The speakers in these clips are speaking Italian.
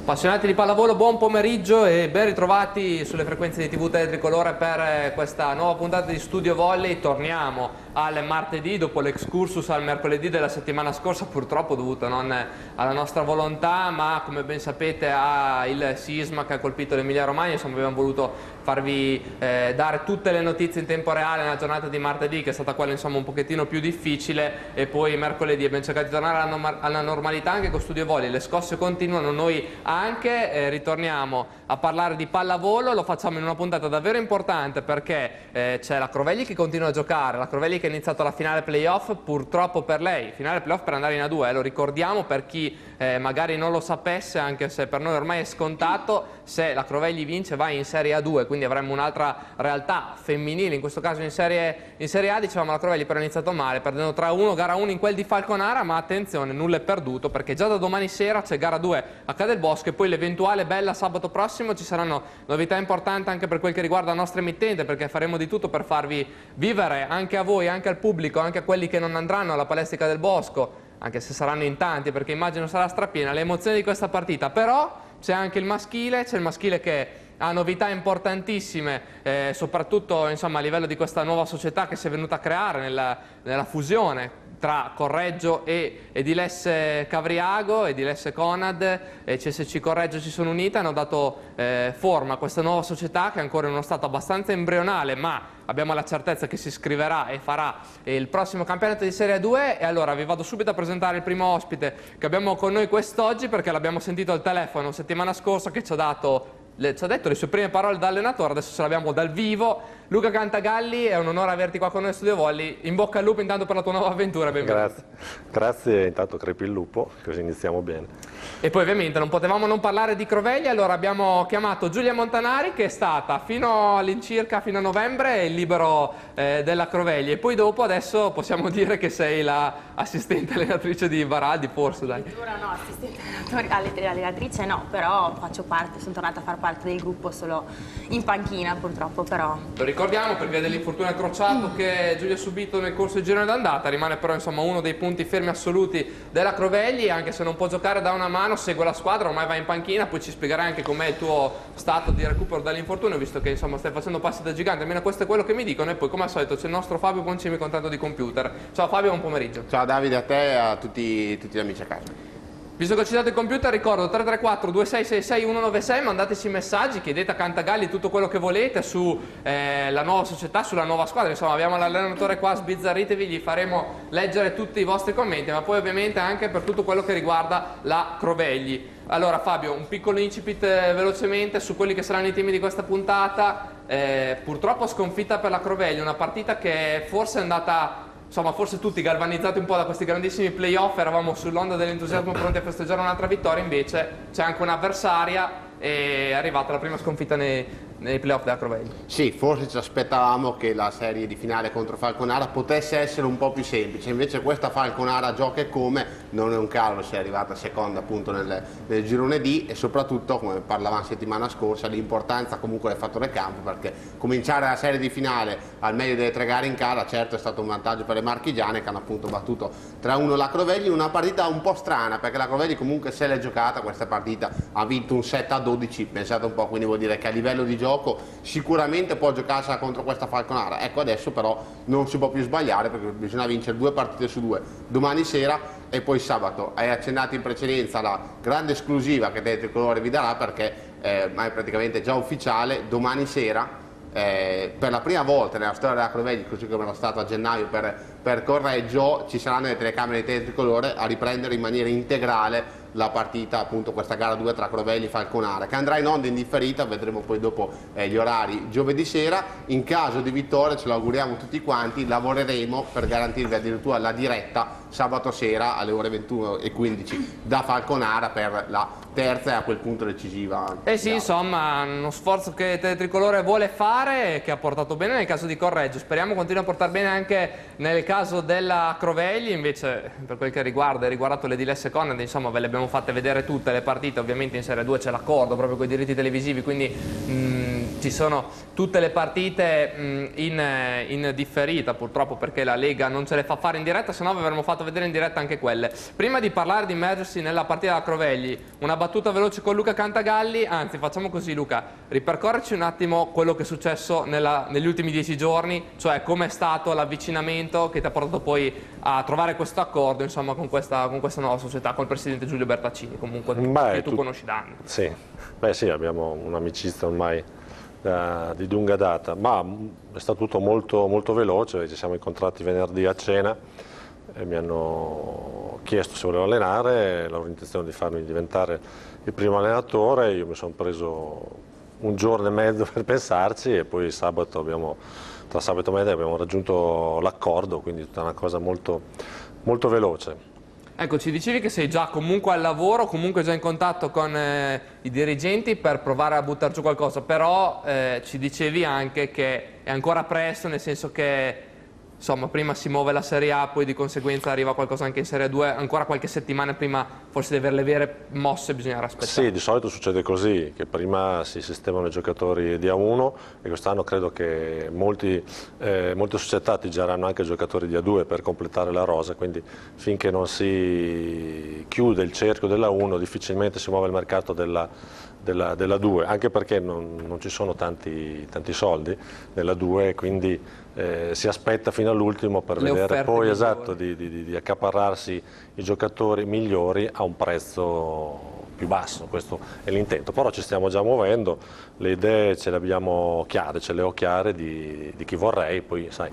Appassionati di pallavolo, buon pomeriggio e ben ritrovati sulle frequenze di TV Tricolore per questa nuova puntata di Studio Volley. Torniamo al martedì dopo l'excursus al mercoledì della settimana scorsa, purtroppo dovuto non alla nostra volontà, ma come ben sapete il sisma che ha colpito l'Emilia Romagna. Insomma, abbiamo voluto farvi dare tutte le notizie in tempo reale nella giornata di martedì, che è stata quella insomma un pochettino più difficile, e poi mercoledì abbiamo cercato di tornare alla normalità anche con Studio Volley. Le scosse continuano, noi anche, ritorniamo a parlare di pallavolo. Lo facciamo in una puntata davvero importante perché c'è la Crovegli che continua a giocare, la Crovegli che ha iniziato la finale playoff, purtroppo per lei, finale playoff per andare in A2, lo ricordiamo per chi magari non lo sapesse, anche se per noi ormai è scontato. Se la Crovegli vince va in Serie A2, quindi avremmo un'altra realtà femminile, in questo caso in Serie A. Dicevamo, la Crovegli però ha iniziato male, perdendo 3-1 gara 1 in quel di Falconara, ma attenzione, nulla è perduto perché già da domani sera c'è gara 2 a Cadelbosco e poi l'eventuale bella sabato prossimo. Ci saranno novità importanti anche per quel che riguarda la nostra emittente, perché faremo di tutto per farvi vivere, anche a voi, anche al pubblico, anche a quelli che non andranno alla palestra Cadelbosco, anche se saranno in tanti perché immagino sarà strapiena, le emozioni di questa partita. Però c'è anche il maschile, che ha novità importantissime, soprattutto insomma, a livello di questa nuova società che si è venuta a creare nella fusione tra Correggio e Edilesse Cavriago, Edilesse Conad e CSC Correggio si sono unite, hanno dato forma a questa nuova società che è ancora in uno stato abbastanza embrionale, ma abbiamo la certezza che si iscriverà e farà il prossimo campionato di Serie A2. E allora vi vado subito a presentare il primo ospite che abbiamo con noi quest'oggi, perché l'abbiamo sentito al telefono settimana scorsa che ci ha detto le sue prime parole da allenatore. Adesso ce l'abbiamo dal vivo. Luca Cantagalli, è un onore averti qua con noi a Studio Volley. In bocca al lupo intanto per la tua nuova avventura, benvenuto. Grazie, intanto crepi il lupo, così iniziamo bene. E poi ovviamente non potevamo non parlare di Crovegli, allora abbiamo chiamato Giulia Montanari, che è stata fino all'incirca, fino a novembre, il libero della Crovegli, e poi dopo adesso possiamo dire che sei la assistente allenatrice di Baraldi, forse, dai. Addirittura no, assistente allenatrice no, però faccio parte, sono tornata a far parte del gruppo solo in panchina purtroppo, però. Lo ricordiamo per via dell'infortunio al crociato che Giulia ha subito nel corso del girone d'andata, rimane però insomma uno dei punti fermi assoluti della Crovegli, anche se non può giocare da una mano, segue la squadra, ormai va in panchina. Poi ci spiegherai anche com'è il tuo stato di recupero dall'infortunio, visto che insomma stai facendo passi da gigante, almeno questo è quello che mi dicono. E poi come al solito c'è il nostro Fabio Boncimi con tanto di computer. Ciao Fabio, buon pomeriggio. Ciao Davide, a te e a tutti gli amici a casa. Visto che ci date il computer, ricordo 334 2666 196, mandateci messaggi, chiedete a Cantagalli tutto quello che volete su la nuova società, sulla nuova squadra. Insomma, abbiamo l'allenatore qua, sbizzarritevi, gli faremo leggere tutti i vostri commenti, ma poi ovviamente anche per tutto quello che riguarda la Crovegli. Allora Fabio, un piccolo incipit velocemente su quelli che saranno i temi di questa puntata. Purtroppo sconfitta per la Crovegli, una partita che forse è andata... Insomma, forse tutti galvanizzati un po' da questi grandissimi playoff, eravamo sull'onda dell'entusiasmo pronti a festeggiare un'altra vittoria, invece c'è anche un'avversaria e è arrivata la prima sconfitta nei playoff della Crovegli. Sì, forse ci aspettavamo che la serie di finale contro Falconara potesse essere un po' più semplice, invece questa Falconara gioca e come, non è un caso si è arrivata seconda appunto nel girone D, e soprattutto, come parlavamo settimana scorsa, l'importanza comunque del fattore campo, perché cominciare la serie di finale al meglio delle 3 gare in casa certo è stato un vantaggio per le marchigiane, che hanno appunto battuto 3-1 la Crovegli in una partita un po' strana, perché la Crovegli comunque se l'è giocata questa partita, ha vinto un 7-12, pensate un po', quindi vuol dire che a livello di gioco sicuramente può giocarsela contro questa Falconara. Ecco, adesso però non si può più sbagliare, perché bisogna vincere 2 partite su 2 domani sera e poi sabato. Hai accennato in precedenza la grande esclusiva che Tricolore vi darà, perché è praticamente già ufficiale, domani sera per la prima volta nella storia della Crovegli, così come era stato a gennaio per Correggio, ci saranno le telecamere di Tricolore a riprendere in maniera integrale la partita, appunto questa gara 2 tra Crovegli e Falconara, che andrà in onda indifferita, vedremo poi dopo gli orari giovedì sera. In caso di vittoria, ce lo auguriamo tutti quanti, lavoreremo per garantirvi addirittura la diretta sabato sera alle ore 21:15 da Falconara per la terza e a quel punto decisiva. Eh sì, insomma, uno sforzo che Tricolore vuole fare e che ha portato bene nel caso di Correggio. Speriamo continui a portare bene anche nel caso della Crovegli. Invece, per quel che riguardato l'Edilesse Conad, insomma, ve le abbiamo fatte vedere tutte le partite. Ovviamente in Serie 2 c'è l'accordo proprio con i diritti televisivi, quindi ci sono tutte le partite in differita purtroppo, perché la Lega non ce le fa fare in diretta, se no vi avremmo fatto vedere in diretta anche quelle. Prima di parlare di immergersi nella partita da Crovegli, una battuta veloce con Luca Cantagalli, anzi facciamo così Luca, ripercorreci un attimo quello che è successo negli ultimi 10 giorni, cioè com'è stato l'avvicinamento che ti ha portato poi a trovare questo accordo, insomma, con questa nuova società, col presidente Giulio Bertaccini, comunque, che tu conosci da anni. Sì, sì, abbiamo un'amicizia ormai di lunga data, ma è stato tutto molto, molto veloce. Ci siamo incontrati venerdì a cena e mi hanno chiesto se volevo allenare, l'avevo intenzione di farmi diventare il primo allenatore. Io mi sono preso un giorno e mezzo per pensarci e poi tra sabato e domenica abbiamo raggiunto l'accordo, quindi tutta una cosa molto, molto veloce. Ecco, ci dicevi che sei già comunque al lavoro, comunque già in contatto con i dirigenti per provare a buttare giù qualcosa, però ci dicevi anche che è ancora presto, nel senso che insomma prima si muove la Serie A, poi di conseguenza arriva qualcosa anche in Serie 2, ancora qualche settimana prima forse di avere le vere mosse bisognerà aspettare. Sì, di solito succede così, che prima si sistemano i giocatori di A1 e quest'anno credo che molte società attigeranno anche giocatori di A2 per completare la rosa, quindi finché non si chiude il cerchio della 1 difficilmente si muove il mercato della 2, anche perché non ci sono tanti soldi nella 2, quindi si aspetta fino all'ultimo per vedere poi di accaparrarsi i giocatori migliori a un prezzo più basso. Questo è l'intento, però ci stiamo già muovendo, le idee ce le abbiamo chiare, ce le ho chiare di chi vorrei, poi sai.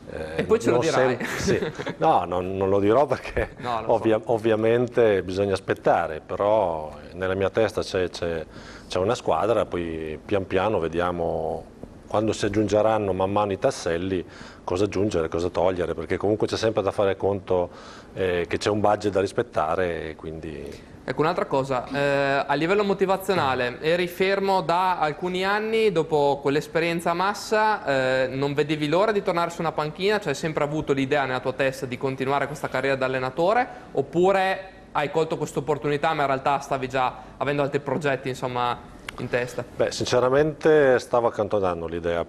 E poi ce lo dirai. Sì. No, non lo dirò perché no, ovviamente bisogna aspettare, però nella mia testa c'è una squadra, poi pian piano vediamo quando si aggiungeranno man mano i tasselli cosa aggiungere, cosa togliere, perché comunque c'è sempre da fare conto che c'è un budget da rispettare, quindi... Ecco, un'altra cosa, a livello motivazionale, eri fermo da alcuni anni, dopo quell'esperienza a Massa, non vedevi l'ora di tornare su una panchina, cioè hai sempre avuto l'idea nella tua testa di continuare questa carriera da allenatore, oppure hai colto questa opportunità ma in realtà stavi già avendo altri progetti, insomma, in testa? Beh, sinceramente stavo accantonando l'idea,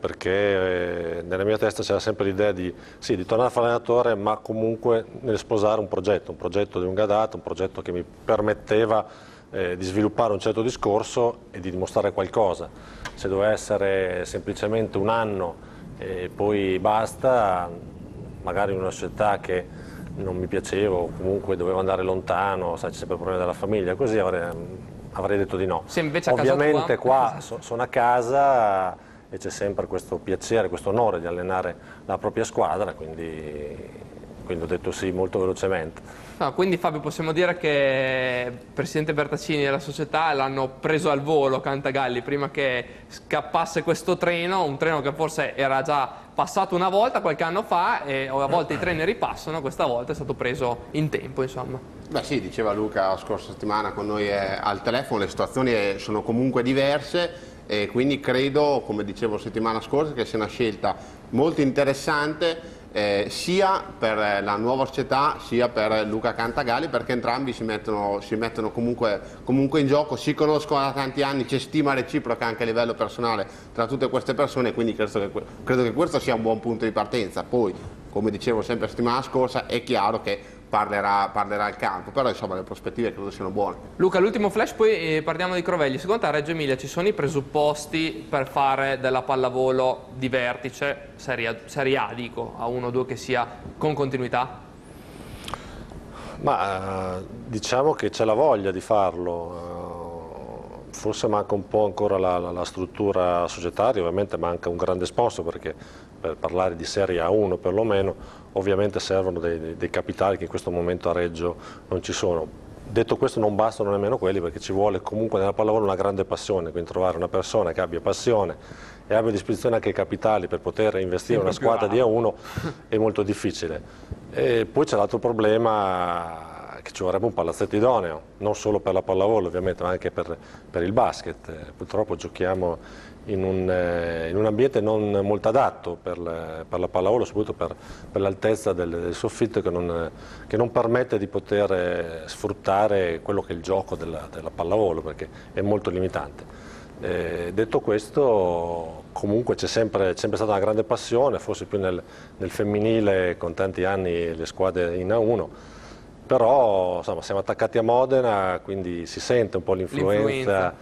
perché nella mia testa c'era sempre l'idea di tornare a fare allenatore, ma comunque nel sposare un progetto di lunga data, un progetto che mi permetteva di sviluppare un certo discorso e di dimostrare qualcosa. Se doveva essere semplicemente un anno e poi basta, magari in una società che non mi piaceva o comunque dovevo andare lontano, sai, c'è sempre il problema della famiglia, così avrei detto di no. Se invece a casa ovviamente qua sono a casa e c'è sempre questo piacere, questo onore di allenare la propria squadra, quindi ho detto sì molto velocemente. No, quindi Fabio, possiamo dire che il presidente Bertaccini e la società l'hanno preso al volo Cantagalli prima che scappasse questo treno, un treno che forse era già passato una volta qualche anno fa e a volte i treni ripassano, questa volta è stato preso in tempo, insomma. Beh sì, diceva Luca la scorsa settimana con noi al telefono, le situazioni sono comunque diverse e quindi credo, come dicevo settimana scorsa, che sia una scelta molto interessante sia per la nuova società sia per Luca Cantagalli, perché entrambi si mettono comunque in gioco, si conoscono da tanti anni, c'è stima reciproca anche a livello personale tra tutte queste persone, quindi credo che questo sia un buon punto di partenza. Poi, come dicevo sempre la settimana scorsa, è chiaro che parlerà il campo, però insomma le prospettive credo siano buone. Luca, l'ultimo flash, poi parliamo di Crovegli. Secondo te a Reggio Emilia ci sono i presupposti per fare della pallavolo di vertice, Serie A dico, a 1-2 che sia con continuità? Ma diciamo che c'è la voglia di farlo, forse manca un po' ancora la struttura societaria, ovviamente manca un grande sponsor, perché per parlare di Serie A1 perlomeno ovviamente servono dei capitali che in questo momento a Reggio non ci sono. Detto questo, non bastano nemmeno quelli, perché ci vuole comunque nella pallavolo una grande passione, quindi trovare una persona che abbia passione e abbia a disposizione anche i capitali per poter investire in una squadra di A1 è molto difficile. E poi c'è l'altro problema, che ci vorrebbe un palazzetto idoneo, non solo per la pallavolo ovviamente, ma anche per il basket. Purtroppo giochiamo in un ambiente non molto adatto per la pallavolo, soprattutto per l'altezza del soffitto che non permette di poter sfruttare quello che è il gioco della pallavolo, perché è molto limitante. Detto questo, comunque c'è sempre stata una grande passione, forse più nel femminile, con tanti anni le squadre in A1, però insomma, siamo attaccati a Modena, quindi si sente un po' l'influenza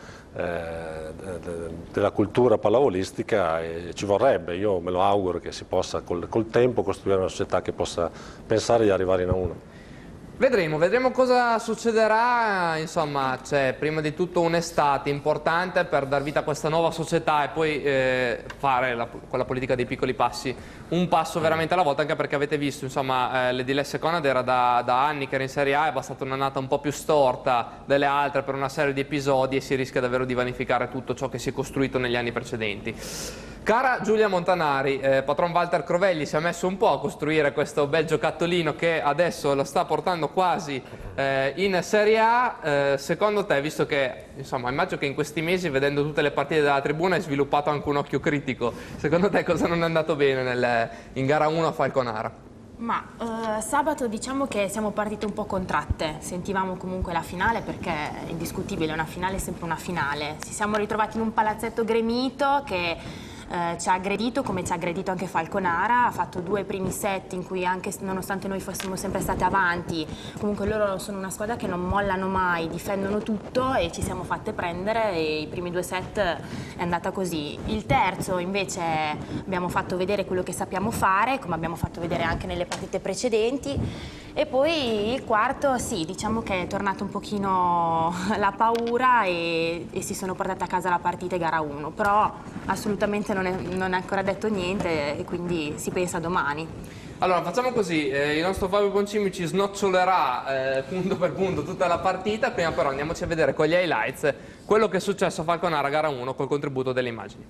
della cultura pallavolistica e ci vorrebbe, io me lo auguro che si possa col tempo costruire una società che possa pensare di arrivare in A1. Vedremo cosa succederà, insomma c'è prima di tutto un'estate importante per dar vita a questa nuova società e poi fare con la politica dei piccoli passi un passo veramente alla volta, anche perché avete visto, insomma, l'Edilesse Conad era da anni che era in Serie A, è bastata un'annata un po' più storta delle altre per una serie di episodi e si rischia davvero di vanificare tutto ciò che si è costruito negli anni precedenti. Cara Giulia Montanari, patron Walter Crovelli si è messo un po' a costruire questo bel giocattolino che adesso lo sta portando quasi in Serie A. Secondo te, visto che insomma immagino che in questi mesi, vedendo tutte le partite della tribuna, hai sviluppato anche un occhio critico, secondo te cosa non è andato bene in gara 1 a Falconara? Ma sabato diciamo che siamo partite un po' contratte, sentivamo comunque la finale perché è indiscutibile, una finale è sempre una finale. Ci siamo ritrovati in un palazzetto gremito che ci ha aggredito come ci ha aggredito anche Falconara, ha fatto 2 primi set in cui anche nonostante noi fossimo sempre state avanti, comunque loro sono una squadra che non mollano mai, difendono tutto e ci siamo fatte prendere e i primi 2 set è andata così. Il terzo invece abbiamo fatto vedere quello che sappiamo fare, come abbiamo fatto vedere anche nelle partite precedenti, e poi il quarto sì, diciamo che è tornata un pochino la paura e si sono portate a casa la partita gara 1, però assolutamente non è ancora detto niente e quindi si pensa domani. Allora facciamo così, il nostro Fabio Boncimi ci snocciolerà punto per punto tutta la partita, prima però andiamoci a vedere con gli highlights quello che è successo a Falconara gara 1 col contributo delle immagini.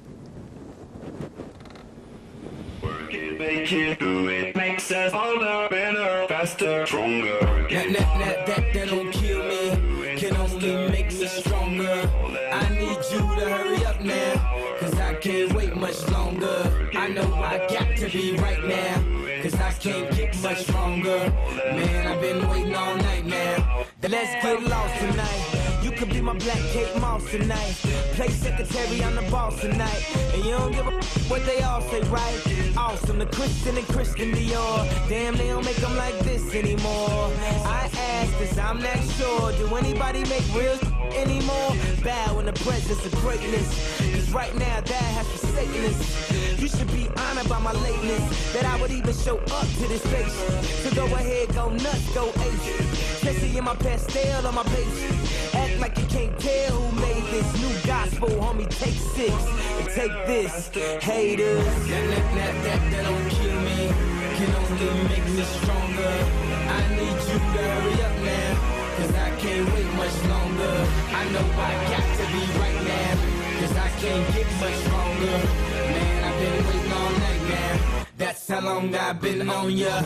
Make it do it makes us older, better, faster, stronger. That don't kill me, can only make me stronger. I need you to hurry up now, cause I can't wait much longer. I know I got to be right now, cause I can't get much stronger. Man, I've been waiting all night now. Let's get lost tonight. You could be my black Kate Moss tonight. Play secretary, I'm the boss tonight. And you don't give a what they all say, right? Awesome, the Christian and Christian Dior. Damn, they don't make them like this anymore. I ask this, I'm not sure. Do anybody make real anymore? Bow in the presence of greatness, cause right now that has forsaken us. You should be honored by my lateness, that I would even show up to this station. So go ahead, go nuts, go ace. Especially in my pastel on my page. Act like you can't tell who made this new gospel, homie. Take 6 and take this, haters. That don't kill me, can only make me stronger. I need you to hurry up now, cause I can't wait much longer. I know I got to be right now, cause I can't get much stronger. Man, I've been waiting all night now, that's how long I've been on ya.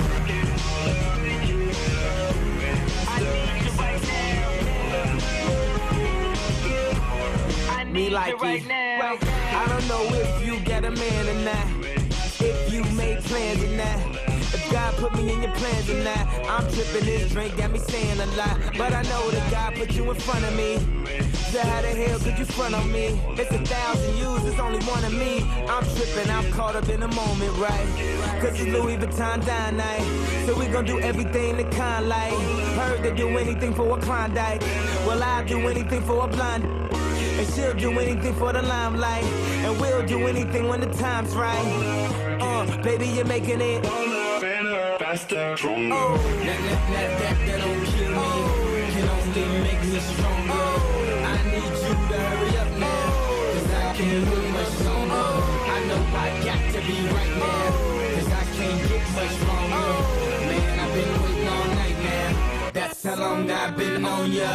Me like right now. I don't know if you got a man or not, if you made plans or not, if God put me in your plans or not. I'm tripping, this drink got me saying a lot, but I know that God put you in front of me. So how the hell could you front on me? It's 1,000 yous, it's only one of me. I'm tripping, I'm caught up in the moment, right? Cause it's Louis Vuitton dine night, so we gon' do everything the kind like. Heard to do anything for a Klondike, well I'll do anything for a blonde. And she'll do anything for the limelight, and we'll do anything when the time's right. Baby, you're making it better, faster, stronger. That don't kill me, can only make me stronger. I need you to hurry up now, cause I can't wait much longer. I know I got to be right now, cause I can't get much stronger. Man, I've been waiting all night now, that's how long I've been on ya.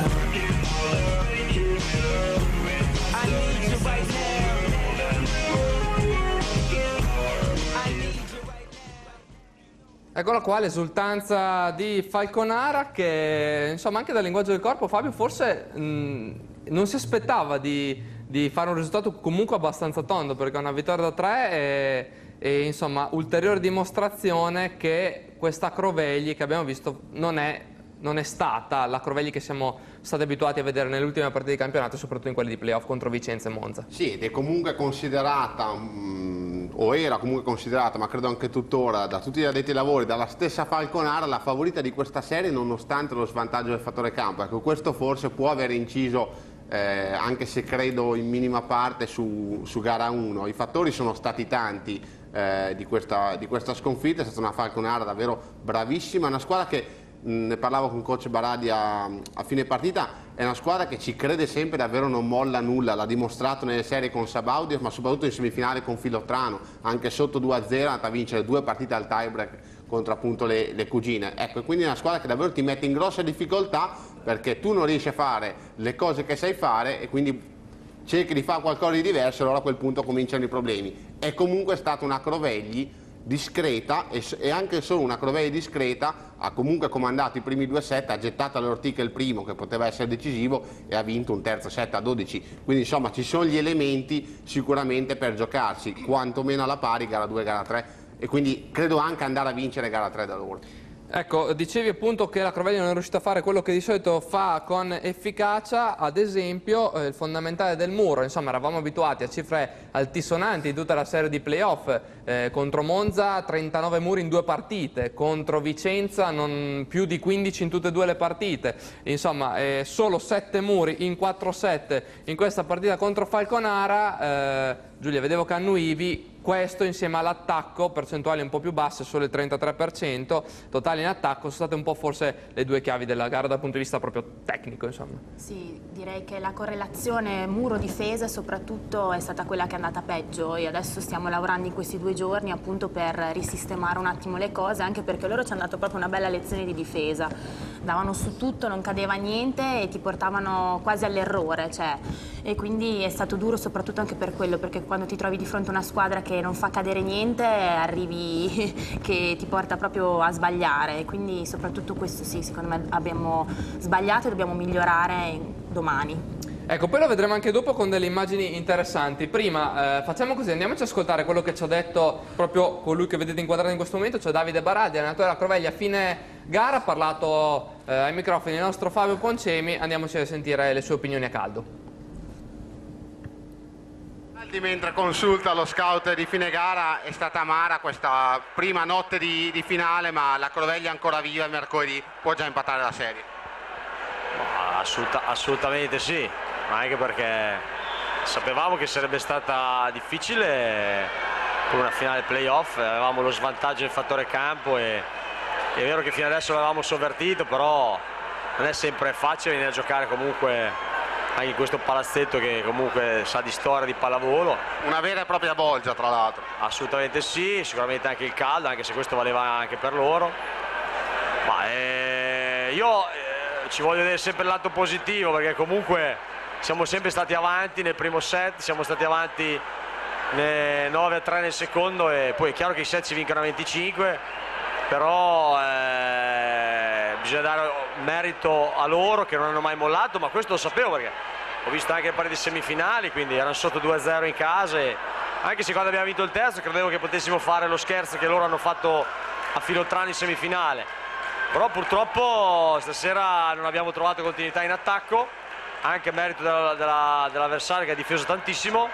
Eccola qua l'esultanza di Falconara che, insomma, anche dal linguaggio del corpo Fabio forse non si aspettava di fare un risultato comunque abbastanza tondo, perché una vittoria da 3 e insomma ulteriore dimostrazione che questa Crovegli che abbiamo visto non è non è stata la Crovelli che siamo stati abituati a vedere nelle ultime partite di campionato, soprattutto in quelle di playoff contro Vicenza e Monza. Sì, ed è comunque considerata, o era comunque considerata, ma credo anche tuttora, da tutti gli addetti ai lavori, dalla stessa Falconara, la favorita di questa serie nonostante lo svantaggio del fattore campo. Ecco, questo forse può aver inciso, anche se credo in minima parte, su gara 1. I fattori sono stati tanti di questa sconfitta, è stata una Falconara davvero bravissima, una squadra che, ne parlavo con coach Baradi a fine partita, è una squadra che ci crede sempre, davvero non molla nulla, l'ha dimostrato nelle serie con Sabaudio, ma soprattutto in semifinale con Filotrano, anche sotto 2-0 è andata a vincere 2 partite al tie-break contro appunto le cugine. Ecco, quindi è una squadra che davvero ti mette in grosse difficoltà perché tu non riesci a fare le cose che sai fare e quindi cerchi di fare qualcosa di diverso, allora a quel punto cominciano i problemi. È comunque stata una Crovegli discreta e anche solo una Crovegli discreta ha comunque comandato i primi 2 set, ha gettato alle ortiche il primo che poteva essere decisivo e ha vinto un terzo set a 12. Quindi insomma ci sono gli elementi sicuramente per giocarsi quantomeno alla pari gara 2 e gara 3 e quindi credo anche andare a vincere gara 3 da loro. Ecco, dicevi appunto che la Crovelli non è riuscita a fare quello che di solito fa con efficacia, ad esempio il fondamentale del muro. Insomma, eravamo abituati a cifre altisonanti di tutta la serie di playoff, contro Monza 39 muri in 2 partite, contro Vicenza non più di 15 in tutte e 2 le partite, insomma solo 7 muri in 4 set in questa partita contro Falconara. Giulia, vedevo che annuivi. Questo insieme all'attacco, percentuali un po' più basse, solo il 33%, totale in attacco, sono state un po' forse le 2 chiavi della gara dal punto di vista proprio tecnico, insomma. Sì, direi che la correlazione muro-difesa soprattutto è stata quella che è andata peggio e adesso stiamo lavorando in questi 2 giorni appunto per risistemare un attimo le cose, anche perché loro ci hanno dato proprio una bella lezione di difesa, davano su tutto, non cadeva niente e ti portavano quasi all'errore, cioè, e quindi è stato duro soprattutto anche per quello, perché quando ti trovi di fronte a una squadra che non fa cadere niente arrivi che ti porta proprio a sbagliare, quindi soprattutto questo sì, secondo me abbiamo sbagliato e dobbiamo migliorare domani. Ecco, poi lo vedremo anche dopo con delle immagini interessanti. Prima facciamo così, andiamoci ad ascoltare quello che ci ha detto proprio colui che vedete inquadrato in questo momento, cioè Davide Baradi, allenatore della Crovegli. A fine gara ha parlato ai microfoni il nostro Fabio Poncemi, andiamoci a sentire le sue opinioni a caldo. Mentre consulta lo scout di fine gara, è stata amara questa prima notte di finale, ma la Crovegli è ancora viva e mercoledì può già impattare la serie. Assolutamente sì, ma anche perché sapevamo che sarebbe stata difficile per una finale playoff, avevamo lo svantaggio del fattore campo e è vero che fino adesso l'avevamo sovvertito, però non è sempre facile venire a giocare comunque anche in questo palazzetto che comunque sa di storia di pallavolo. Una vera e propria bolgia, tra l'altro. Assolutamente sì, sicuramente anche il caldo, anche se questo valeva anche per loro. Ma io ci voglio vedere sempre il lato positivo, perché comunque siamo sempre stati avanti nel primo set, siamo stati avanti 9-3 nel secondo e poi è chiaro che i set si vincono a 25, però bisogna dare merito a loro che non hanno mai mollato, ma questo lo sapevo perché ho visto anche le partite semifinali, quindi erano sotto 2-0 in casa e anche se quando abbiamo vinto il terzo credevo che potessimo fare lo scherzo che loro hanno fatto a Filotrano in semifinale, però purtroppo stasera non abbiamo trovato continuità in attacco, anche a merito dell'avversario che ha difeso tantissimo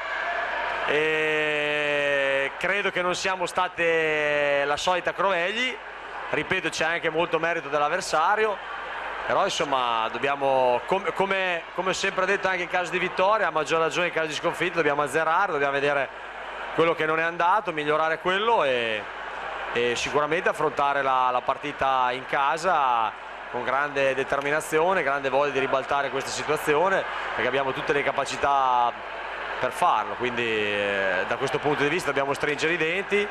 e credo che non siamo state la solita Crovegli, ripeto c'è anche molto merito dell'avversario, però insomma dobbiamo, come ho sempre detto anche in caso di vittoria, a maggior ragione in caso di sconfitta dobbiamo azzerare, dobbiamo vedere quello che non è andato, migliorare quello e sicuramente affrontare la partita in casa con grande determinazione, grande voglia di ribaltare questa situazione, perché abbiamo tutte le capacità per farlo, quindi da questo punto di vista dobbiamo stringere i denti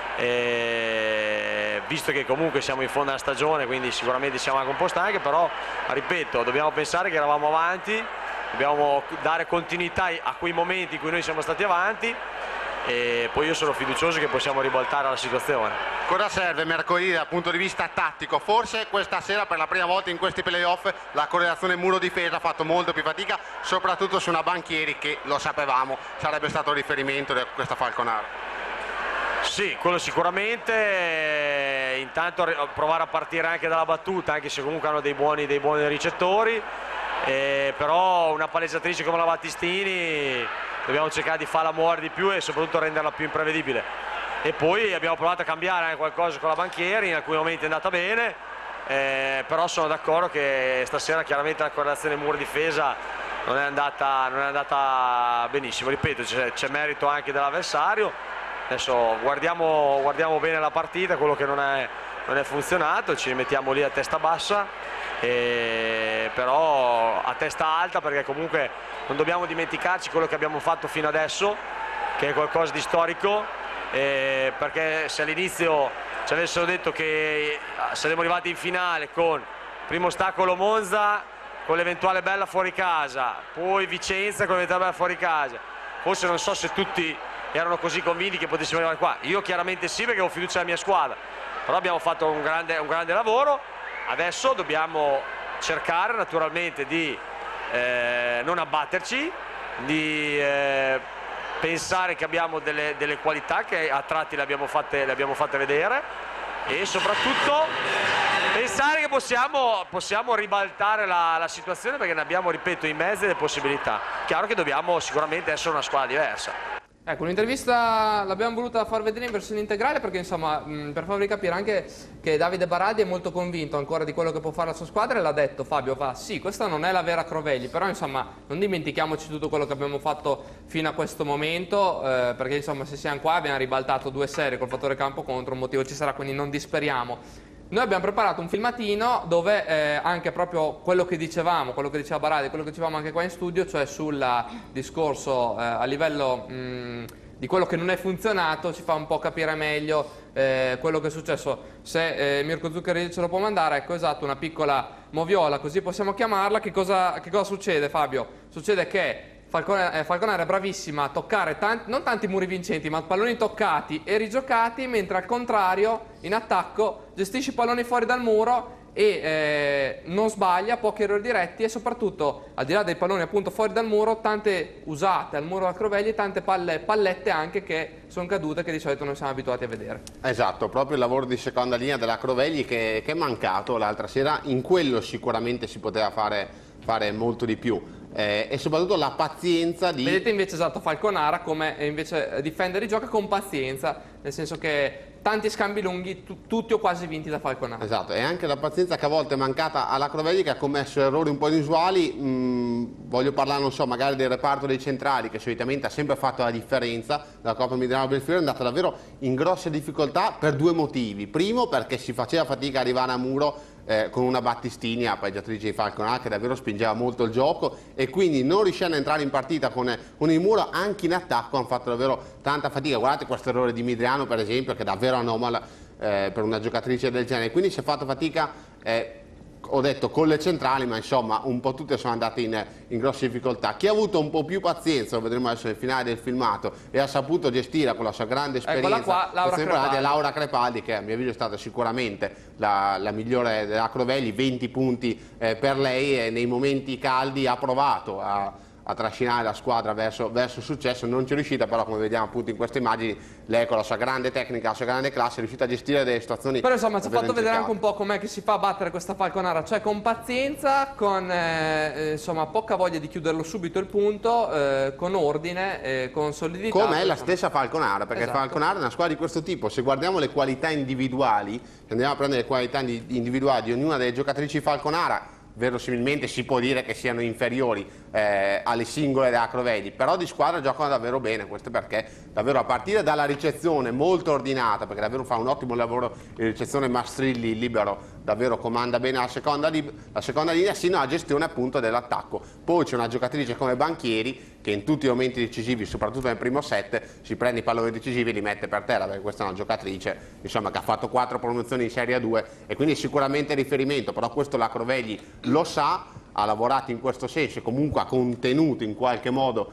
e visto che comunque siamo in fondo alla stagione, quindi sicuramente siamo anche un po' stanchi, però ripeto, dobbiamo pensare che eravamo avanti, dobbiamo dare continuità a quei momenti in cui noi siamo stati avanti e poi io sono fiducioso che possiamo ribaltare la situazione. Cosa serve mercoledì dal punto di vista tattico? Forse questa sera per la prima volta in questi playoff la correlazione muro-difesa ha fatto molto più fatica, soprattutto su una Banchieri che, lo sapevamo, sarebbe stato il riferimento di questa Falconara. Sì, quello sicuramente. intanto provare a partire anche dalla battuta, anche se comunque hanno dei buoni ricettori, però una palleggiatrice come la Battistini dobbiamo cercare di farla muovere di più e soprattutto renderla più imprevedibile. E poi abbiamo provato a cambiare anche qualcosa con la Banchieri, in alcuni momenti è andata bene, però sono d'accordo che stasera chiaramente la correlazione muro-difesa non è andata benissimo. Ripeto, c'è merito anche dell'avversario. Adesso guardiamo bene la partita, quello che non è funzionato, ci rimettiamo lì a testa bassa, però a testa alta, perché comunque non dobbiamo dimenticarci quello che abbiamo fatto fino adesso, che è qualcosa di storico, perché se all'inizio ci avessero detto che saremmo arrivati in finale con primo ostacolo Monza, con l'eventuale bella fuori casa, poi Vicenza con l'eventuale bella fuori casa, forse non so se tutti erano così convinti che potessimo arrivare qua. Io chiaramente sì, perché ho fiducia nella mia squadra, però abbiamo fatto un grande lavoro. Adesso dobbiamo cercare naturalmente di non abbatterci, di pensare che abbiamo delle qualità che a tratti le abbiamo fatte vedere, e soprattutto pensare che possiamo ribaltare la situazione, perché ne abbiamo, ripeto, in mezzo le possibilità. Chiaro che dobbiamo sicuramente essere una squadra diversa. Ecco, l'intervista l'abbiamo voluta far vedere in versione integrale perché, insomma, per farvi capire anche che Davide Baraldi è molto convinto ancora di quello che può fare la sua squadra, e l'ha detto Fabio, sì, questa non è la vera Crovelli, però insomma non dimentichiamoci tutto quello che abbiamo fatto fino a questo momento, perché insomma se siamo qua abbiamo ribaltato 2 serie col fattore campo contro, un motivo ci sarà, quindi non disperiamo. Noi abbiamo preparato un filmatino dove anche proprio quello che dicevamo, quello che diceva Baraldi, quello che dicevamo anche qua in studio, cioè sul discorso a livello di quello che non è funzionato, ci fa un po' capire meglio quello che è successo. Se Mirko Zuccheri ce lo può mandare, ecco, esatto, una piccola moviola, così possiamo chiamarla. Che cosa succede, Fabio? Succede che Falconara è bravissima a toccare non tanti muri vincenti, ma palloni toccati e rigiocati, mentre al contrario in attacco gestisce i palloni fuori dal muro e non sbaglia, pochi errori diretti, e soprattutto al di là dei palloni appunto fuori dal muro, tante usate al muro da Crovelli e tante pallette anche che sono cadute, che di solito non siamo abituati a vedere. Esatto, proprio il lavoro di seconda linea della Crovelli che è mancato l'altra sera. In quello sicuramente si poteva fare molto di più. E soprattutto la pazienza di... Vedete invece, esatto, Falconara come invece difende e gioca con pazienza, nel senso che tanti scambi lunghi, tutti o quasi vinti da Falconara. Esatto, e anche la pazienza che a volte è mancata alla Crovelli, che ha commesso errori un po' inusuali. Voglio parlare, non so, magari del reparto dei centrali, che solitamente ha sempre fatto la differenza. La Coppa Midrano Belfiore è andata davvero in grosse difficoltà per 2 motivi. Primo, perché si faceva fatica ad arrivare a muro con una Battistini, la pareggiatrice di Falconara, che davvero spingeva molto il gioco, e quindi non riuscendo a entrare in partita con il muro, anche in attacco hanno fatto davvero tanta fatica. Guardate questo errore di Midriano, per esempio, che è davvero anomala per una giocatrice del genere. Quindi si è fatto fatica, ho detto, con le centrali, ma insomma un po' tutte sono andate in grosse difficoltà. Chi ha avuto un po' più pazienza, lo vedremo adesso nel finale del filmato, e ha saputo gestire con la sua grande esperienza, qua, Laura Crepaldi, che a mio avviso è stata sicuramente la migliore della Crovelli. 20 punti per lei, e nei momenti caldi ha provato a trascinare la squadra verso il successo. Non ci è riuscita, però come vediamo appunto in queste immagini, lei con la sua grande tecnica, la sua grande classe è riuscita a gestire delle situazioni. Però insomma ci ha fatto vedere anche un po' com'è che si fa a battere questa Falconara, cioè con pazienza, con insomma poca voglia di chiuderlo subito il punto, con ordine, con solidità. Come è la stessa Falconara, perché esatto, Falconara è una squadra di questo tipo. Se guardiamo le qualità individuali, se andiamo a prendere le qualità individuali di ognuna delle giocatrici Falconara, verosimilmente si può dire che siano inferiori alle singole della Crovelli, però di squadra giocano davvero bene. Questo perché davvero, a partire dalla ricezione molto ordinata, perché davvero fa un ottimo lavoro in ricezione Mastrilli, il libero, davvero comanda bene la seconda linea, sino alla gestione appunto dell'attacco. Poi c'è una giocatrice come Banchieri, che in tutti i momenti decisivi, soprattutto nel primo set, si prende i palloni decisivi e li mette per terra, perché questa è una giocatrice, insomma, che ha fatto 4 promozioni in Serie 2 e quindi sicuramente riferimento. Però questo la Crovelli lo sa, ha lavorato in questo senso e comunque ha contenuto in qualche modo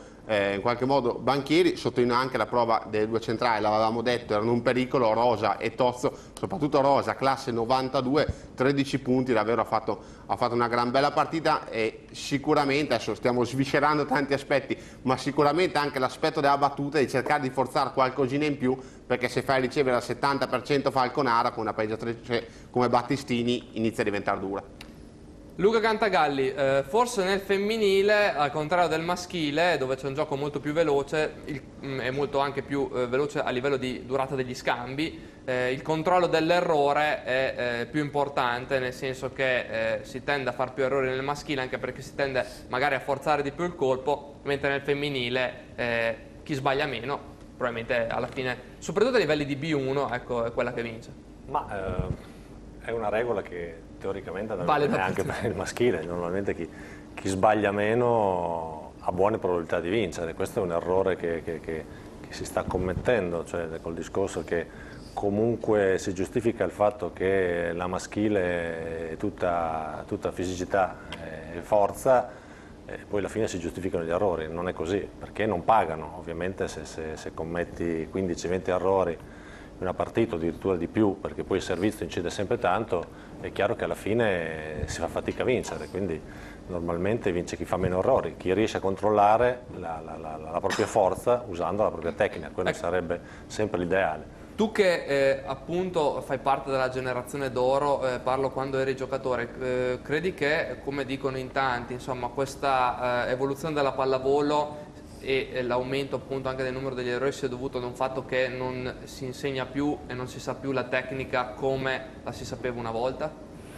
Banchieri. Sottolineo anche la prova delle 2 centrali, l'avevamo detto, erano un pericolo, Rosa e Tozzo, soprattutto Rosa, classe 92, 13 punti, davvero ha fatto una gran bella partita, e sicuramente, adesso stiamo sviscerando tanti aspetti, ma sicuramente anche l'aspetto della battuta è di cercare di forzare qualcosina in più, perché se fai ricevere al 70% Falconara con una pareggiatrice come Battistini inizia a diventare dura. Luca Cantagalli, forse nel femminile, al contrario del maschile, dove c'è un gioco molto più veloce, è molto anche più veloce a livello di durata degli scambi, il controllo dell'errore è più importante, nel senso che si tende a fare più errori nel maschile, anche perché si tende magari a forzare di più il colpo, mentre nel femminile chi sbaglia meno, probabilmente alla fine, soprattutto a livelli di B1, ecco, è quella che vince. Ma è una regola che teoricamente vale anche per il maschile, normalmente chi sbaglia meno ha buone probabilità di vincere. Questo è un errore che si sta commettendo, cioè col discorso che comunque si giustifica il fatto che la maschile è tutta fisicità e forza, e poi alla fine si giustificano gli errori. Non è così, perché non pagano. Ovviamente se commetti 15-20 errori in una partita, o addirittura di più, perché poi il servizio incide sempre tanto, è chiaro che alla fine si fa fatica a vincere, quindi normalmente vince chi fa meno errori, chi riesce a controllare la propria forza usando la propria tecnica, quello sarebbe sempre l'ideale. Tu che appunto fai parte della generazione d'oro, parlo quando eri giocatore, credi che, come dicono in tanti, insomma, questa evoluzione della pallavolo e l'aumento appunto anche del numero degli errori sia dovuto ad un fatto che non si insegna più e non si sa più la tecnica come la si sapeva una volta?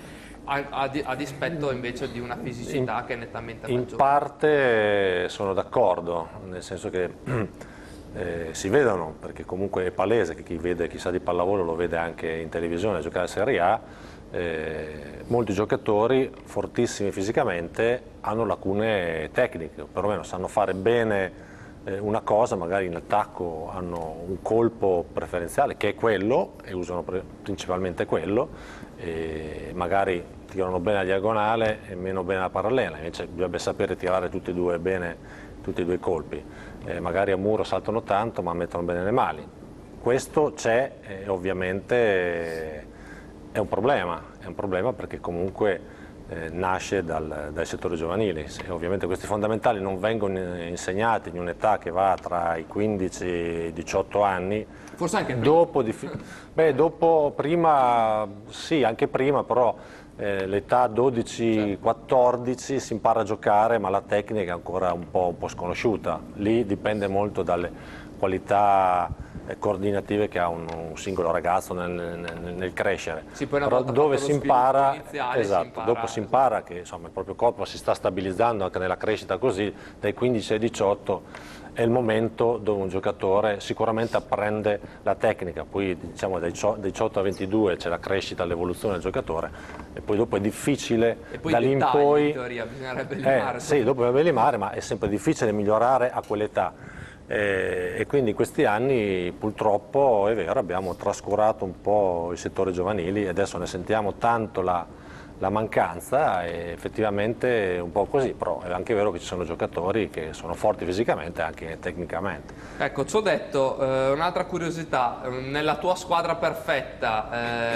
A dispetto invece di una fisicità che è nettamente maggiore. In parte sono d'accordo, nel senso che si vedono, perché comunque è palese che chi sa di pallavolo lo vede anche in televisione giocare a Serie A, molti giocatori fortissimi fisicamente hanno lacune tecniche, perlomeno sanno fare bene una cosa, magari in attacco hanno un colpo preferenziale che è quello e usano principalmente quello, e magari tirano bene la diagonale e meno bene la parallela, invece bisogna sapere tirare tutti e due bene, tutti e due i colpi, magari a muro saltano tanto ma mettono bene le mani. Questo c'è e ovviamente è un problema perché comunque nasce dai settori giovanili. Ovviamente questi fondamentali non vengono insegnati in un'età che va tra i 15 e i 18 anni. Forse anche prima. Dopo prima, sì, anche prima, però l'età 12-14 si impara a giocare, ma la tecnica è ancora un po' sconosciuta. Lì dipende molto dalle qualità coordinative che ha un singolo ragazzo nel crescere. Sì, poi però dove si impara, iniziale, dopo si impara che insomma, il proprio corpo si sta stabilizzando anche nella crescita, così dai 15 ai 18 è il momento dove un giocatore sicuramente apprende la tecnica, poi diciamo dai 18 a 22 c'è la crescita, l'evoluzione del giocatore e poi dopo è difficile da lì in poi, in teoria bisognerebbe limare. Sì, dopo bisogna limare, ma è sempre difficile migliorare a quell'età. E quindi in questi anni purtroppo è vero abbiamo trascurato un po' i settori giovanili e adesso ne sentiamo tanto la mancanza e effettivamente è un po' così, però è anche vero che ci sono giocatori che sono forti fisicamente e anche tecnicamente. Ecco, ci ho detto, un'altra curiosità, nella tua squadra perfetta,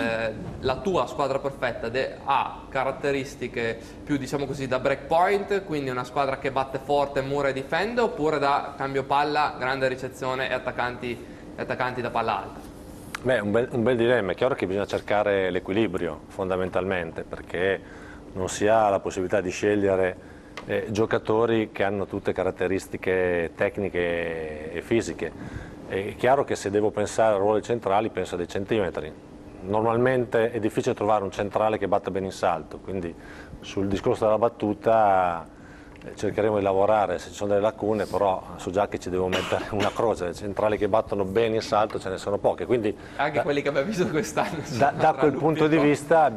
la tua squadra perfetta ha caratteristiche più diciamo così da break point, quindi una squadra che batte forte, mura e difende, oppure da cambio palla, grande ricezione e attaccanti da palla alta? Beh, un bel dilemma, è chiaro che bisogna cercare l'equilibrio fondamentalmente perché non si ha la possibilità di scegliere giocatori che hanno tutte caratteristiche tecniche e fisiche. È chiaro che se devo pensare a ruoli centrali penso a dei centimetri. Normalmente è difficile trovare un centrale che batta bene in salto, quindi sul discorso della battuta cercheremo di lavorare, se ci sono delle lacune, però so già che ci devo mettere una croce, centrali che battono bene in salto ce ne sono poche, quindi anche quelli che abbiamo visto quest'anno. Da quel punto di vista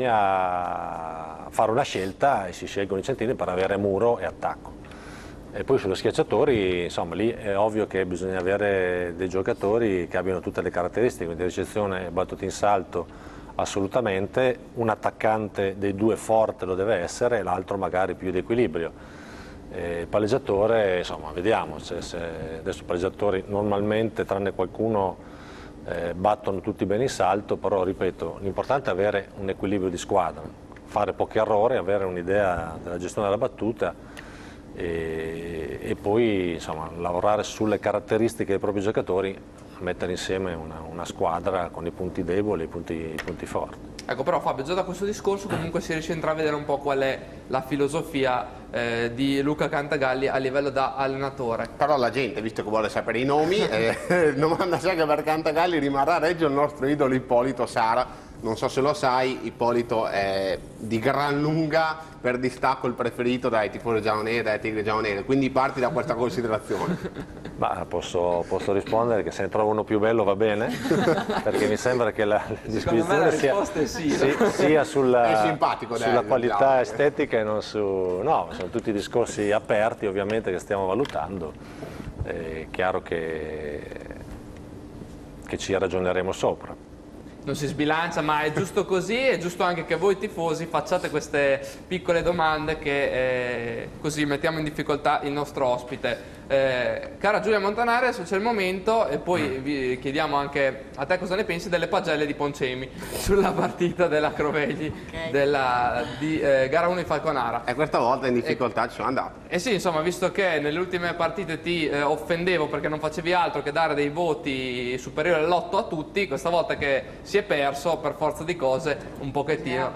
bisogna fare una scelta e si scelgono i centimetri per avere muro e attacco. E poi sullo schiacciatori, insomma, lì è ovvio che bisogna avere dei giocatori che abbiano tutte le caratteristiche, quindi ricezione e battute in salto assolutamente, un attaccante dei due forte lo deve essere, l'altro magari più di equilibrio. Il palleggiatore, insomma, vediamo, adesso i palleggiatori normalmente, tranne qualcuno, battono tutti bene in salto, però ripeto, l'importante è avere un equilibrio di squadra. fare pochi errori, avere un'idea della gestione della battuta e poi insomma, lavorare sulle caratteristiche dei propri giocatori, mettere insieme una squadra con i punti deboli e i punti forti. Ecco, però Fabio, già da questo discorso comunque si riesce a intravedere un po' qual è la filosofia di Luca Cantagalli a livello da allenatore. Però la gente, visto che vuole sapere i nomi, domanda se anche per Cantagalli rimarrà a Reggio il nostro idolo Ippolito Sara. Non so se lo sai, Ippolito è di gran lunga per distacco il preferito dai tifosi gialloneri e dai tigri gialloneri, quindi parti da questa considerazione. Ma posso rispondere che se ne trovo uno più bello va bene, perché mi sembra che la disquisizione sia sulla qualità estetica e non su... No, sono tutti discorsi aperti ovviamente che stiamo valutando. È chiaro che ci ragioneremo sopra. Non si sbilancia, ma è giusto così, è giusto anche che voi tifosi facciate queste piccole domande che così mettiamo in difficoltà il nostro ospite. Cara Giulia Montanare, c'è il momento e poi vi chiediamo anche a te cosa ne pensi delle pagelle di Poncemi sulla partita della Crovegli di gara 1 di Falconara. E questa volta in difficoltà ci sono andato. Sì, insomma, visto che nelle ultime partite ti offendevo perché non facevi altro che dare dei voti superiori all'8 a tutti, questa volta che si è perso per forza di cose un pochettino.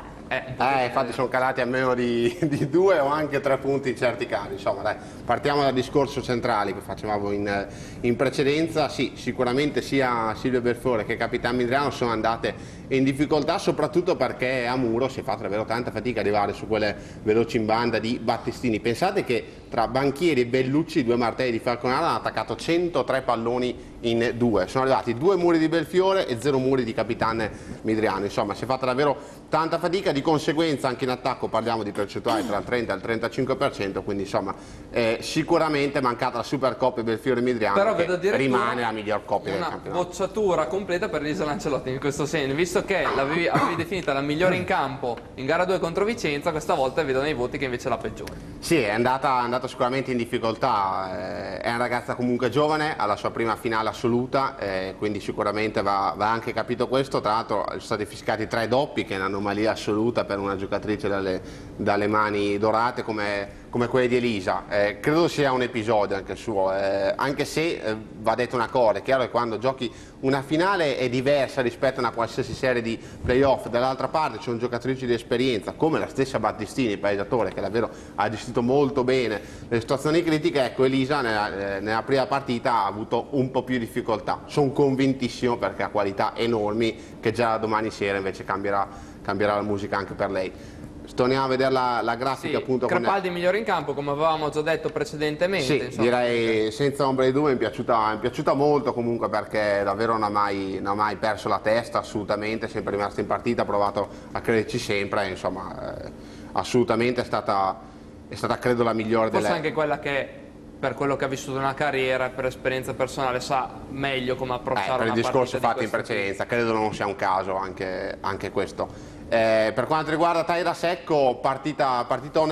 Infatti sono calati a meno di 2 o anche 3 punti in certi casi. Insomma, dai, partiamo dal discorso centrale che facevamo in precedenza. Sì, sicuramente sia Silvio Belfiore che Capitan Midriano sono andate in difficoltà, soprattutto perché a Muro si è fatto davvero tanta fatica ad arrivare su quelle veloci in banda di Battistini. Pensate che tra Banchieri e Bellucci, 2 martelli di Falconara, hanno attaccato 103 palloni in 2. Sono arrivati 2 muri di Belfiore e 0 muri di Capitan Midriano. Insomma, si è fatta davvero tanta fatica, di conseguenza anche in attacco parliamo di percentuali tra il 30 e il 35%, quindi insomma sicuramente mancata la Supercoppa Belfiore Midriano, però che rimane la miglior coppia del campionato. Una bocciatura completa per Lisa Lancelotti in questo senso, visto che l'avevi definita la migliore in campo in gara 2 contro Vicenza, questa volta vedo nei voti che invece è la peggiore. Sì, è andata sicuramente in difficoltà, è una ragazza comunque giovane, ha la sua prima finale assoluta, quindi sicuramente va anche capito questo. Tra l'altro sono stati fiscati 3 doppi, che è un'anomalia assoluta per una giocatrice dalle mani dorate come quelle di Elisa. Credo sia un episodio anche suo, anche se va detto una cosa, è chiaro che quando giochi una finale è diversa rispetto a una qualsiasi serie di playoff. Dall'altra parte ci sono giocatrici di esperienza come la stessa Battistini, il pareggiatore, che davvero ha gestito molto bene le situazioni critiche. Ecco, Elisa nella prima partita ha avuto un po' più di difficoltà. Sono convintissimo, perché ha qualità enormi, che già domani sera invece cambierà la musica anche per lei. Torniamo a vedere la grafica, sì, appunto. Crepaldi migliore in campo, come avevamo già detto precedentemente. Sì, insomma, direi senza ombra di dubbio, mi è piaciuta molto comunque, perché davvero non ha mai perso la testa, assolutamente, è sempre rimasta in partita, ha provato a crederci sempre, insomma, assolutamente è stata credo la migliore forse anche quella che, per quello che ha vissuto nella carriera, per esperienza personale, sa meglio come approcciare per una il discorso partita fatto in precedenza, credo non sia un caso anche questo. Per quanto riguarda Taira Secco, partita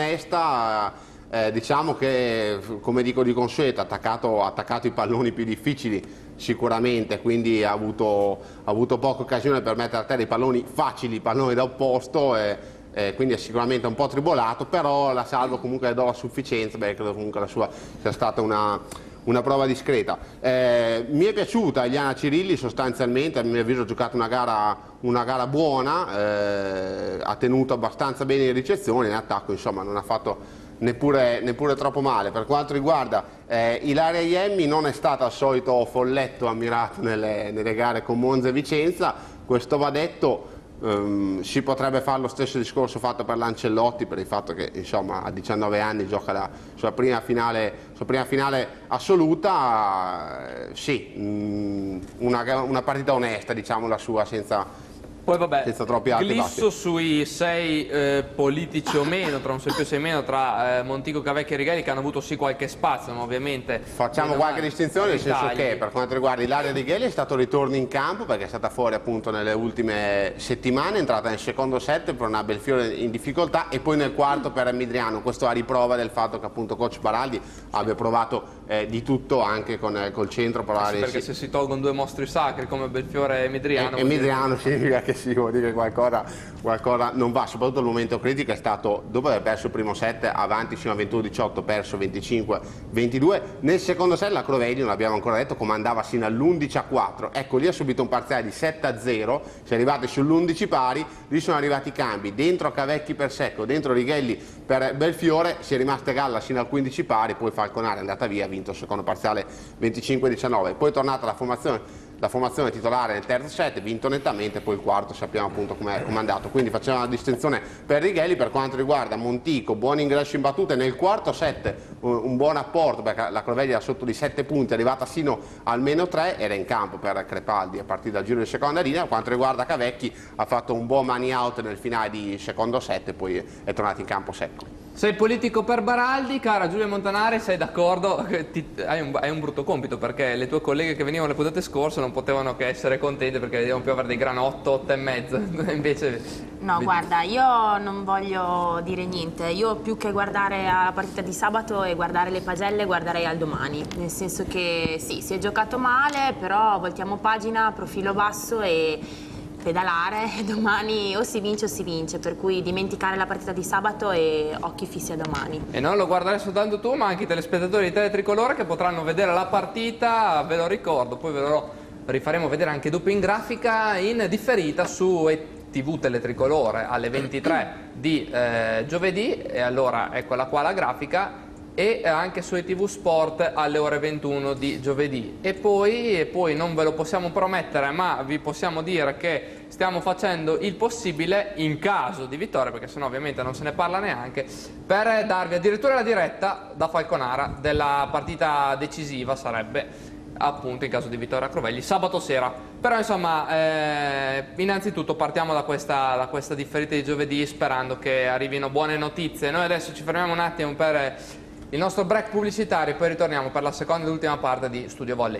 onesta, diciamo che, come dico di consueto, ha attaccato i palloni più difficili sicuramente, quindi ha avuto poche occasioni per mettere a terra i palloni facili, i palloni da opposto, quindi è sicuramente un po' tribolato, però la salvo comunque, le do la sufficienza, credo comunque la sua sia stata una prova discreta. Mi è piaciuta Eliana Cirilli, sostanzialmente a mio avviso ha giocato una gara buona, ha tenuto abbastanza bene le ricezioni, in attacco insomma non ha fatto neppure troppo male. Per quanto riguarda Ilaria Iemmi, non è stata al solito folletto ammirato nelle gare con Monza e Vicenza, questo va detto. Si potrebbe fare lo stesso discorso fatto per Lancellotti, per il fatto che insomma a 19 anni gioca la sua prima finale assoluta. Sì, una partita onesta, diciamo, la sua, senza troppi alti glisso sui 6 politici o meno, tra un 6 più 6 meno, tra Montico, Cavecchi e Righelli, che hanno avuto sì qualche spazio, ma ovviamente facciamo qualche distinzione, nel senso che per quanto riguarda Ilaria Righelli è stato ritorno in campo, perché è stata fuori appunto nelle ultime settimane, è entrata nel secondo set per una Belfiore in difficoltà e poi nel quarto per Midriano. Questo a riprova del fatto che appunto coach Baraldi abbia provato di tutto anche col centro, perché se si tolgono 2 mostri sacri come Belfiore e Midriano, significa che sì, vuol dire che qualcosa non va, soprattutto il momento critico è stato dopo aver perso il primo set avanti fino a 21-18, perso 25-22, nel secondo set la Crovegli, non l'abbiamo ancora detto, comandava sino all'11-4, ecco lì ha subito un parziale di 7-0, si è arrivati sull'11 pari, lì sono arrivati i cambi, dentro Cavecchi per Secco, dentro Righelli per Belfiore, si è rimasta galla sino al 15 pari, poi Falconara è andata via, ha vinto il secondo parziale 25-19, poi è tornata la formazione titolare nel terzo set, vinto nettamente, poi il quarto sappiamo appunto come è andato, quindi faceva una distinzione per Righelli. Per quanto riguarda Montico, buon ingresso in battute nel quarto set, un buon apporto perché la Croveglia era sotto di 7 punti, è arrivata sino al -3, era in campo per Crepaldi a partire dal giro di seconda linea. Per quanto riguarda Cavecchi ha fatto un buon money out nel finale di secondo set e poi è tornato in campo secco. Sei politico per Baraldi, cara Giulia Montanari, sei d'accordo? Hai un brutto compito perché le tue colleghe che venivano le puntate scorse non potevano che essere contente perché devono più avere dei gran 8, 8,5. Invece... No, guarda, io non voglio dire niente. Io più che guardare la partita di sabato e guardare le pagelle, guarderei al domani. Nel senso che sì, si è giocato male, però voltiamo pagina, profilo basso e... pedalare, domani o si vince, per cui dimenticare la partita di sabato e occhi fissi a domani. E non lo guarderai soltanto tu, ma anche i telespettatori di Teletricolore che potranno vedere la partita, ve lo ricordo, poi ve lo rifaremo vedere anche dopo in grafica in differita su TV Teletricolore alle 23 di giovedì, e allora eccola qua la grafica, e anche su TV Sport alle ore 21 di giovedì. E poi non ve lo possiamo promettere, ma vi possiamo dire che stiamo facendo il possibile in caso di vittoria, perché sennò ovviamente non se ne parla neanche, per darvi addirittura la diretta da Falconara della partita decisiva, sarebbe appunto in caso di vittoria a Crovegli sabato sera. Però insomma innanzitutto partiamo da questa differita di giovedì, sperando che arrivino buone notizie. Noi adesso ci fermiamo un attimo per il nostro break pubblicitario, poi ritorniamo per la seconda ed ultima parte di Studio Volley.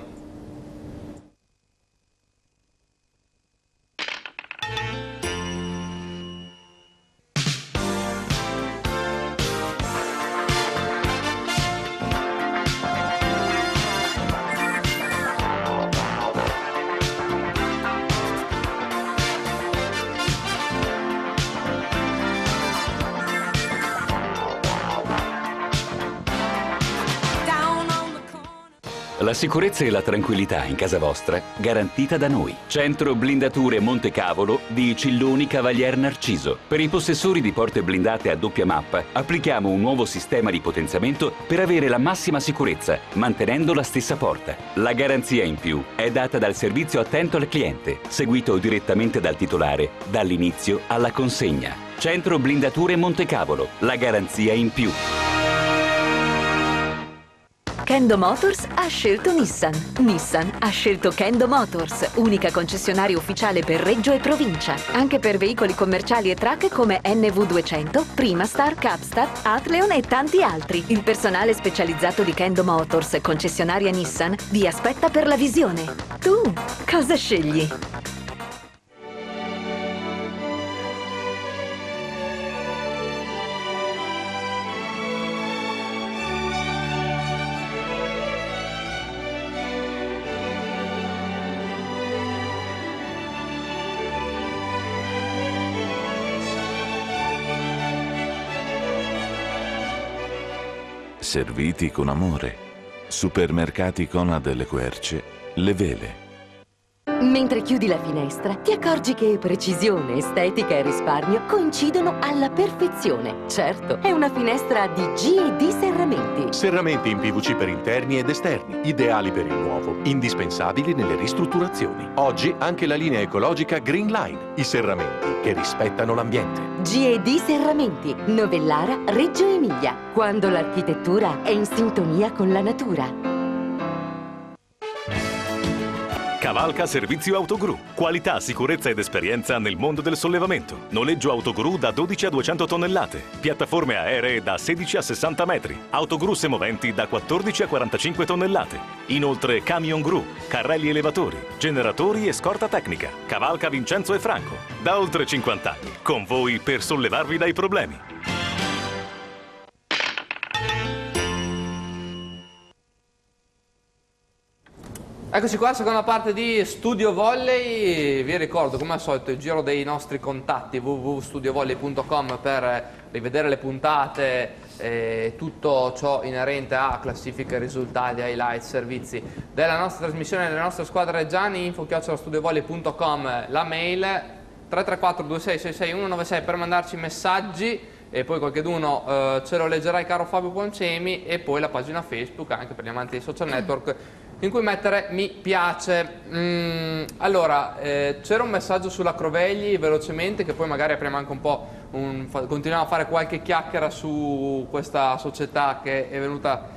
La sicurezza e la tranquillità in casa vostra garantita da noi. Centro Blindature Montecavolo di Cilloni Cavalier Narciso. Per i possessori di porte blindate a doppia mappa applichiamo un nuovo sistema di potenziamento per avere la massima sicurezza, mantenendo la stessa porta. La garanzia in più è data dal servizio attento al cliente, seguito direttamente dal titolare, dall'inizio alla consegna. Centro Blindature Montecavolo, la garanzia in più. Kendo Motors ha scelto Nissan. Nissan ha scelto Kendo Motors, unica concessionaria ufficiale per Reggio e provincia. Anche per veicoli commerciali e truck come NV200, Primastar, Capstar, Atleon e tanti altri. Il personale specializzato di Kendo Motors, concessionaria Nissan, vi aspetta per la visione. Tu cosa scegli? Serviti con amore. Supermercati Conad delle Querce, Le Vele. Mentre chiudi la finestra, ti accorgi che precisione, estetica e risparmio coincidono alla perfezione. Certo, è una finestra di G&D Serramenti. Serramenti in PVC per interni ed esterni, ideali per il nuovo, indispensabili nelle ristrutturazioni. Oggi anche la linea ecologica Green Line, i serramenti che rispettano l'ambiente. G&D Serramenti, Novellara, Reggio Emilia. Quando l'architettura è in sintonia con la natura. Cavalca Servizio Autogru. Qualità, sicurezza ed esperienza nel mondo del sollevamento. Noleggio autogru da 12 a 200 tonnellate. Piattaforme aeree da 16 a 60 metri. Autogru semoventi da 14 a 45 tonnellate. Inoltre camion gru, carrelli elevatori, generatori e scorta tecnica. Cavalca Vincenzo e Franco. Da oltre 50 anni. Con voi per sollevarvi dai problemi. Eccoci qua, seconda parte di Studio Volley. Vi ricordo come al solito il giro dei nostri contatti www.studiovolley.com per rivedere le puntate e tutto ciò inerente a classifiche, risultati, highlight, servizi della nostra trasmissione, delle nostre squadre reggiane. info@studiovolley.com, la mail 334 2666 196 per mandarci messaggi e poi qualcheduno ce lo leggerai, caro Fabio Poncemi, e poi la pagina Facebook anche per gli amanti dei social network in cui mettere mi piace. Allora, c'era un messaggio sulla Crovegli velocemente, che poi magari apriamo anche un po', continuiamo a fare qualche chiacchiera su questa società che è venuta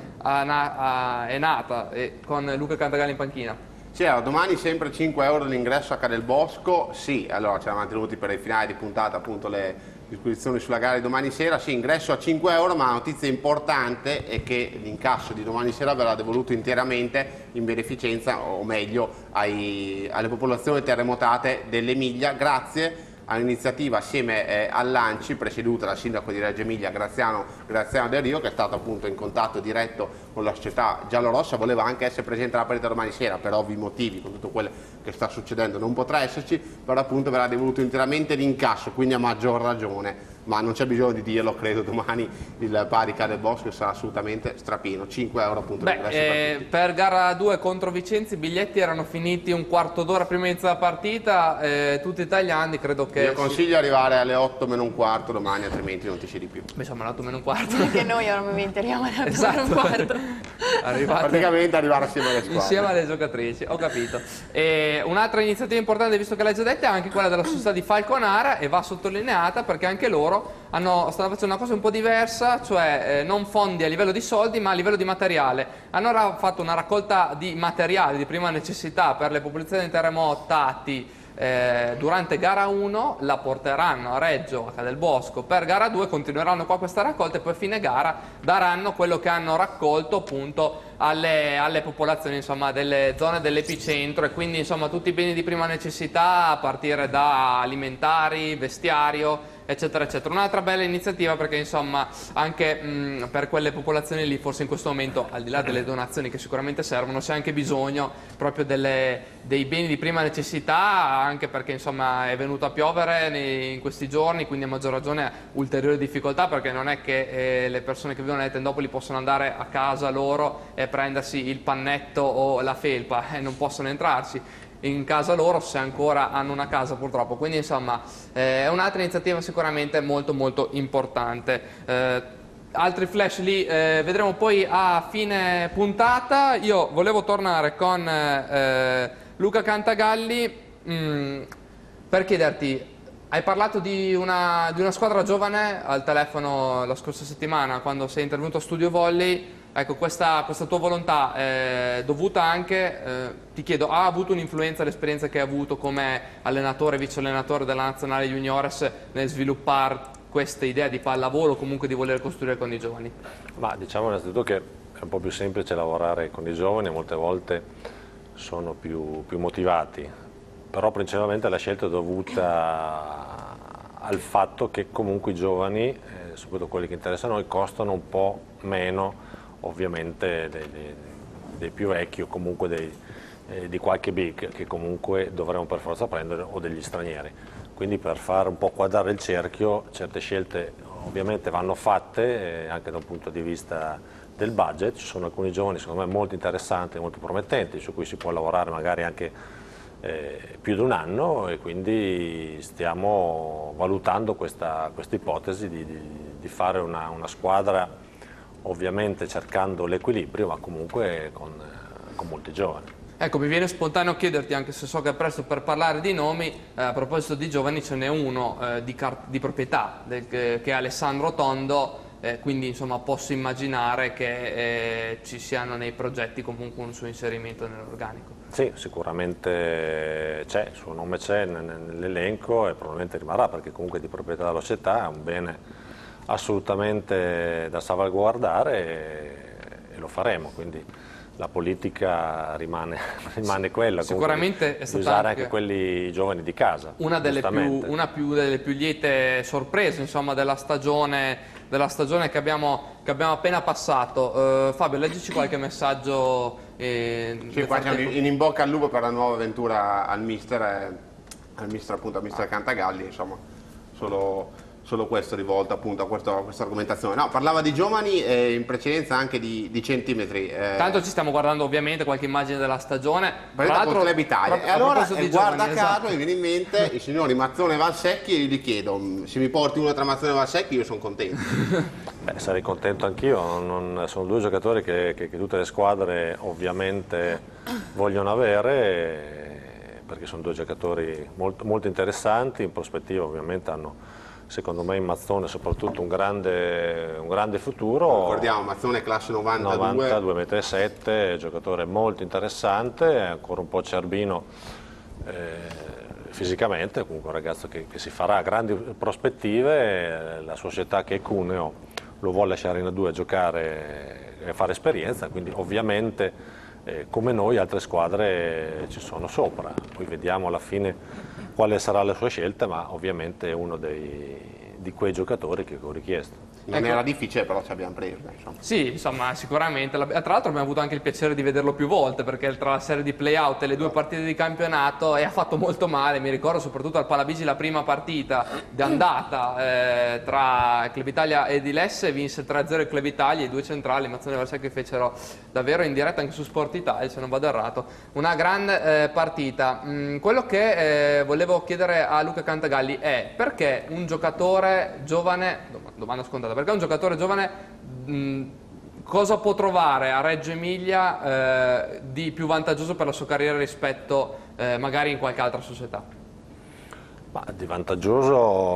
è nata con Luca Cantagalli in panchina. Sì, allora, domani sempre 5 euro l'ingresso a Cadelbosco. Sì, allora ci eravamo tenuti per i finali di puntata appunto le disposizioni sulla gara di domani sera. Sì, ingresso a 5 euro, ma la notizia importante è che l'incasso di domani sera verrà devoluto interamente in beneficenza, o meglio alle popolazioni terremotate dell'Emilia, grazie all'iniziativa assieme all'Anci, presieduta dal sindaco di Reggio Emilia Graziano Del Rio, che è stato appunto in contatto diretto con la società giallorossa. Voleva anche essere presente alla partita domani sera, per ovvi motivi, con tutto quello che sta succedendo non potrà esserci, però appunto verrà devoluto interamente l'incasso, quindi a maggior ragione, ma non c'è bisogno di dirlo, credo domani il pari Cadelbosco sarà assolutamente strapieno. 5 euro appunto l'ingresso per gara 2 contro Vicenza i biglietti erano finiti un quarto d'ora prima di iniziare la partita, tutti italiani, credo che... Io consiglio di arrivare alle 8 meno un quarto domani, altrimenti non ti siedi più. Beh, siamo alle 8 meno un quarto. Anche noi normalmente arriviamo alle 8 meno un quarto. Praticamente arrivare assieme alle squadre. Insieme alle giocatrici, ho capito. Un'altra iniziativa importante, visto che l'hai già detta, è anche quella della società di Falconara, e va sottolineata perché anche loro stanno facendo una cosa un po' diversa, cioè non fondi a livello di soldi ma a livello di materiale. Hanno fatto una raccolta di materiali di prima necessità per le popolazioni terremotati durante gara 1, la porteranno a Reggio, a Cadelbosco per gara 2, continueranno qua questa raccolta e poi a fine gara daranno quello che hanno raccolto appunto alle popolazioni, insomma, delle zone dell'epicentro, e quindi insomma tutti i beni di prima necessità a partire da alimentari, vestiario, eccetera eccetera. Un'altra bella iniziativa, perché insomma anche per quelle popolazioni lì forse in questo momento, al di là delle donazioni che sicuramente servono, c'è anche bisogno proprio dei beni di prima necessità, anche perché insomma è venuto a piovere in questi giorni, quindi a maggior ragione ulteriori difficoltà, perché non è che le persone che vivono nelle tendopoli possono andare a casa loro e prendersi il pannetto o la felpa, non possono entrarci in casa loro se ancora hanno una casa, purtroppo. Quindi insomma è un'altra iniziativa sicuramente molto molto importante. Altri flash li vedremo poi a fine puntata. Io volevo tornare con Luca Cantagalli per chiederti: hai parlato di una squadra giovane al telefono la scorsa settimana quando sei intervenuto a Studio Volley. Ecco, questa tua volontà è dovuta anche, ti chiedo, ha avuto un'influenza l'esperienza che hai avuto come allenatore, vice allenatore della Nazionale Juniores nel sviluppare questa idea di pallavolo, o comunque di voler costruire con i giovani? Ma diciamo innanzitutto che è un po' più semplice lavorare con i giovani, molte volte sono più motivati, però principalmente la scelta è dovuta al fatto che comunque i giovani, soprattutto quelli che interessano a noi, costano un po' meno ovviamente dei più vecchi, o comunque di qualche big che comunque dovremmo per forza prendere, o degli stranieri. Quindi per fare un po' quadrare il cerchio, certe scelte ovviamente vanno fatte anche da un punto di vista del budget. Ci sono alcuni giovani secondo me molto interessanti, molto promettenti, su cui si può lavorare magari anche più di un anno, e quindi stiamo valutando questa ipotesi di fare una squadra, ovviamente cercando l'equilibrio, ma comunque con molti giovani. Ecco, mi viene spontaneo chiederti, anche se so che è presto per parlare di nomi, a proposito di giovani ce n'è uno di proprietà, che è Alessandro Tondo, quindi insomma posso immaginare che ci siano nei progetti comunque un suo inserimento nell'organico. Sì, sicuramente c'è, il suo nome c'è nell'elenco e probabilmente rimarrà, perché comunque è di proprietà della società, è un bene assolutamente da salvaguardare, e lo faremo, quindi la politica rimane quella, sicuramente è stata usare anche quelli giovani di casa. Una delle più liete sorprese, insomma, della stagione che abbiamo appena passato. Fabio, leggici qualche messaggio Sì, qua c'è in bocca al lupo per la nuova avventura al mister Cantagalli, insomma, solo questo rivolto appunto a questa argomentazione. No, parlava di giovani e in precedenza anche di centimetri. Tanto ci stiamo guardando ovviamente qualche immagine della stagione. Tra l'altro Club Italia. E allora guarda caso mi viene in mente i signori Mazzone e Valsecchi e gli chiedo: se mi porti una tra Mazzone e Valsecchi io sono contento. Beh, sarei contento anch'io, sono due giocatori che tutte le squadre ovviamente vogliono avere, perché sono due giocatori molto interessanti, in prospettiva ovviamente hanno secondo me in Mazzone soprattutto un grande futuro. Ricordiamo, Mazzone classe 92. 2,7 m, giocatore molto interessante, ancora un po' cerbino fisicamente, comunque un ragazzo che si farà grandi prospettive, la società che è Cuneo lo vuole lasciare in A2 a giocare e fare esperienza, quindi ovviamente come noi altre squadre ci sono sopra, poi vediamo alla fine quale sarà la sua scelta, ma ovviamente è uno di quei giocatori che ho richiesto. Non era difficile, però ci abbiamo preso. Insomma. Sì, insomma, sicuramente. Tra l'altro abbiamo avuto anche il piacere di vederlo più volte, perché tra la serie di play-out e le 2 partite di campionato ha fatto molto male. Mi ricordo soprattutto al Palabigi la prima partita d'andata tra Club Italia e Dilesse, vinse 3-0 il Club Italia, i 2 centrali, Mazzone e Valsecchi, fecero davvero in diretta anche su Sport Italia, se non vado errato. Una grande partita. Quello che volevo chiedere a Luca Cantagalli è: perché un giocatore giovane, domanda scontata, perché un giocatore giovane cosa può trovare a Reggio Emilia di più vantaggioso per la sua carriera rispetto magari in qualche altra società? Ma di vantaggioso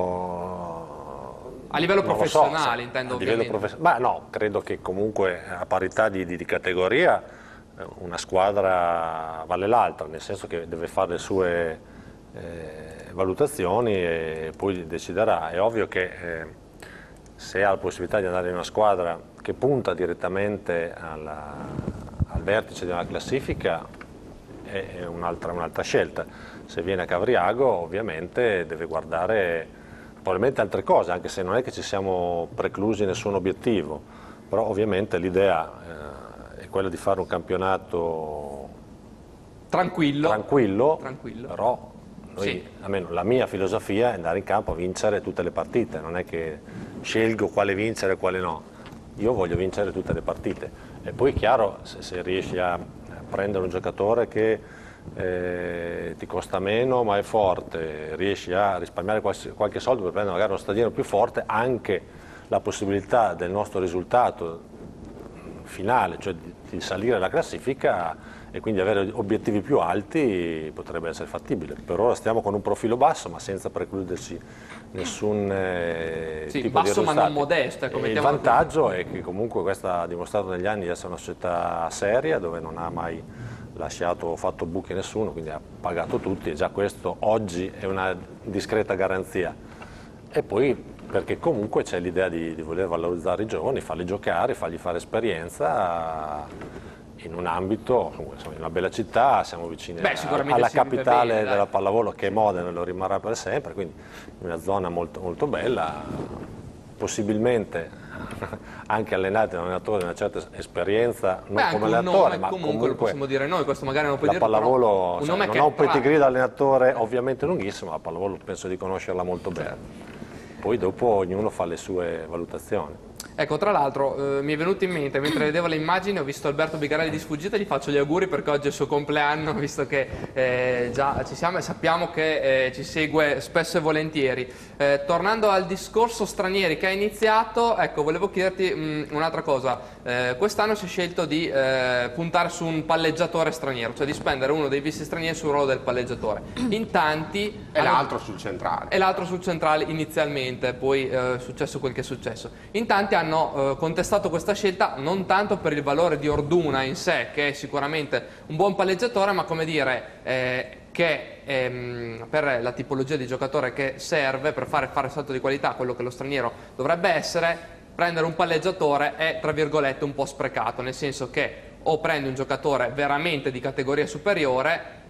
a livello professionale, intendo ovviamente. Ma no, credo che comunque a parità di categoria una squadra vale l'altra, nel senso che deve fare le sue valutazioni e poi deciderà. È ovvio che se ha la possibilità di andare in una squadra che punta direttamente al vertice di una classifica è un'altra scelta. Se viene a Cavriago ovviamente deve guardare probabilmente altre cose, anche se non è che ci siamo preclusi nessun obiettivo, però ovviamente l'idea è quella di fare un campionato tranquillo. Però noi, almeno la mia filosofia è andare in campo a vincere tutte le partite, non è che scelgo quale vincere e quale no, io voglio vincere tutte le partite. E poi è chiaro, se riesci a prendere un giocatore che ti costa meno ma è forte, riesci a risparmiare qualche soldo per prendere magari uno stadiano più forte, anche la possibilità del nostro risultato finale, cioè di salire la classifica e quindi avere obiettivi più alti, potrebbe essere fattibile. Per ora stiamo con un profilo basso ma senza precluderci nessun tipo basso di risultati. Ma non modesto. Il vantaggio è che comunque questa ha dimostrato negli anni di essere una società seria, dove non ha mai lasciato o fatto buchi a nessuno, quindi ha pagato tutti, e già questo oggi è una discreta garanzia. E poi perché comunque c'è l'idea di voler valorizzare i giovani, farli giocare, fargli fare esperienza in un ambito, insomma, in una bella città, siamo vicini alla capitale della pallavolo, che è Modena, lo rimarrà per sempre, quindi in una zona molto, molto bella, possibilmente anche allenati da un allenatore di una certa esperienza, non come allenatore, ma comunque lo possiamo dire noi, questo magari non puoi dire, pallavolo, però non ha un pedigree da allenatore ovviamente lunghissimo, ma la pallavolo penso di conoscerla molto bene. Poi dopo ognuno fa le sue valutazioni. Ecco, tra l'altro mi è venuto in mente, mentre vedevo le immagini, ho visto Alberto Bigarelli di sfuggita, gli faccio gli auguri perché oggi è il suo compleanno, visto che già ci siamo e sappiamo che ci segue spesso e volentieri. Tornando al discorso stranieri che hai iniziato, ecco, volevo chiederti un'altra cosa. Quest'anno si è scelto di puntare su un palleggiatore straniero, cioè di spendere uno dei visti stranieri sul ruolo del palleggiatore. In tanti... E l'altro sul centrale. E l'altro sul centrale inizialmente, poi è successo quel che è successo. In tanti hanno contestato questa scelta non tanto per il valore di Orduna in sé, che è sicuramente un buon palleggiatore, ma come dire che per la tipologia di giocatore che serve per fare salto di qualità, quello che lo straniero dovrebbe essere, prendere un palleggiatore è tra virgolette un po' sprecato, nel senso che o prendi un giocatore veramente di categoria superiore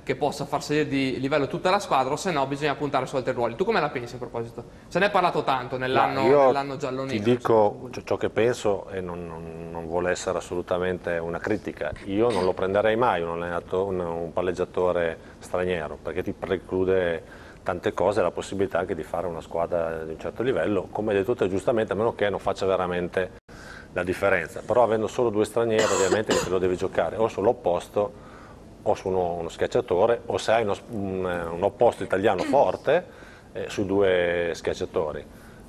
che possa far salire di livello tutta la squadra, o se no bisogna puntare su altri ruoli. Tu come la pensi a proposito? Se ne è parlato tanto nell'anno giallo-nero. Ti dico ciò che penso e non vuole essere assolutamente una critica. Io non lo prenderei mai un palleggiatore straniero, perché ti preclude tante cose, la possibilità anche di fare una squadra di un certo livello, come hai detto te giustamente, a meno che non faccia veramente la differenza. Però avendo solo 2 stranieri ovviamente te lo devi giocare o sull'opposto o su uno schiacciatore, o se hai un opposto italiano forte su 2 schiacciatori.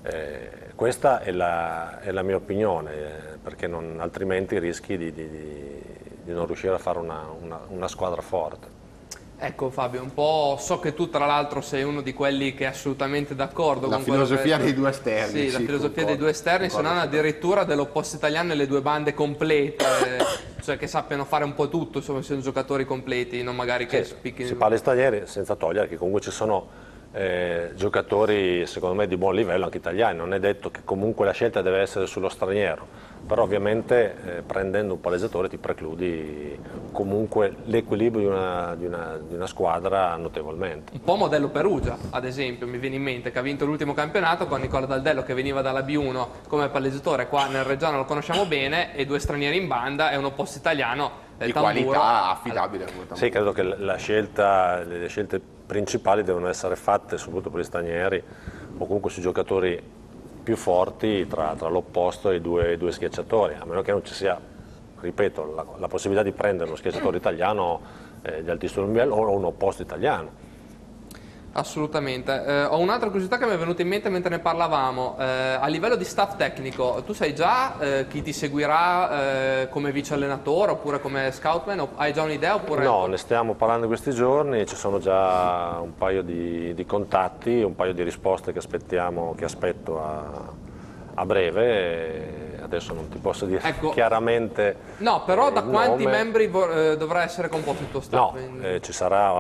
Questa è la mia opinione, perché altrimenti rischi di non riuscire a fare una squadra forte. Ecco Fabio, un po' so che tu tra l'altro sei uno di quelli che è assolutamente d'accordo con filosofia dei 2 esterni. Sì, la filosofia dei 2 esterni, se non addirittura dell'opposto italiano e le 2 bande complete, cioè che sappiano fare un po' tutto, insomma siano giocatori completi, non magari che spicchino. Si parla di stranieri senza togliere che comunque ci sono giocatori secondo me di buon livello anche italiani, non è detto che comunque la scelta deve essere sullo straniero, però ovviamente prendendo un palleggiatore ti precludi comunque l'equilibrio di una squadra notevolmente. Un po' modello Perugia, ad esempio, mi viene in mente, che ha vinto l'ultimo campionato con Nicola Daldello che veniva dalla B1 come palleggiatore, qua nel Reggiano lo conosciamo bene, e 2 stranieri in banda e un opposto italiano di qualità affidabile. Sì, credo che le scelte principali devono essere fatte soprattutto per gli stranieri o comunque sui giocatori più forti tra l'opposto e i due schiacciatori, a meno che non ci sia, ripeto, la possibilità di prendere uno schiacciatore italiano di altissimo livello o un opposto italiano. Assolutamente. Ho un'altra curiosità che mi è venuta in mente mentre ne parlavamo. A livello di staff tecnico, tu sai già chi ti seguirà come vice allenatore oppure come scoutman? Hai già un'idea? Oppure... No, ne stiamo parlando in questi giorni, ci sono già un paio di contatti, un paio di risposte che aspetto a breve. Adesso non ti posso dire chiaramente. No, però da quanti membri dovrà essere composto il tuo staff? No, ci sarà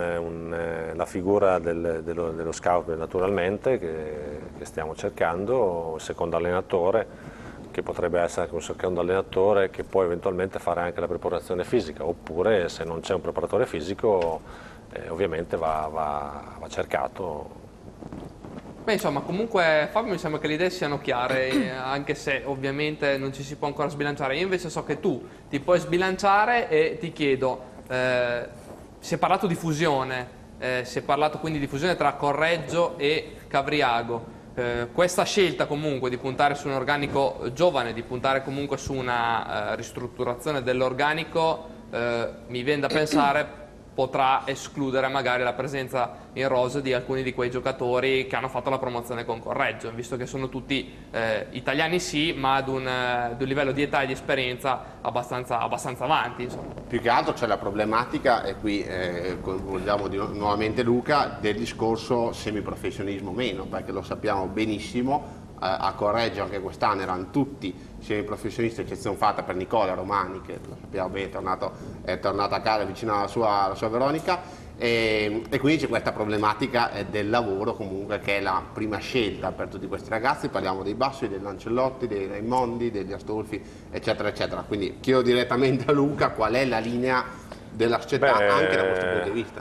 la figura dello scout naturalmente che stiamo cercando, il secondo allenatore che potrebbe essere anche un secondo allenatore che può eventualmente fare anche la preparazione fisica, oppure se non c'è un preparatore fisico ovviamente va cercato. Beh, insomma, comunque Fabio mi sembra che le idee siano chiare, anche se ovviamente non ci si può ancora sbilanciare. Io invece so che tu ti puoi sbilanciare e ti chiedo, si è parlato di fusione, si è parlato quindi di fusione tra Correggio e Cavriago. Questa scelta comunque di puntare su un organico giovane, di puntare comunque su una ristrutturazione dell'organico, mi viene da pensare potrà escludere magari la presenza in rosa di alcuni di quei giocatori che hanno fatto la promozione con Correggio, visto che sono tutti italiani sì, ma ad un livello di età e di esperienza abbastanza avanti. Insomma. Più che altro c'è la problematica, e qui coinvolgiamo nuovamente Luca, del discorso semiprofessionismo meno, perché lo sappiamo benissimo, a Correggio anche quest'anno erano tutti semiprofessionisti, eccezione fatta per Nicola Romani, che lo sappiamo bene, è tornato a casa vicino alla sua Veronica, e quindi c'è questa problematica del lavoro comunque, che è la prima scelta per tutti questi ragazzi. Parliamo dei Bassi, dei Lancellotti, dei Raimondi, degli Astolfi, eccetera eccetera. Quindi chiedo direttamente a Luca qual è la linea della società anche da questo punto di vista.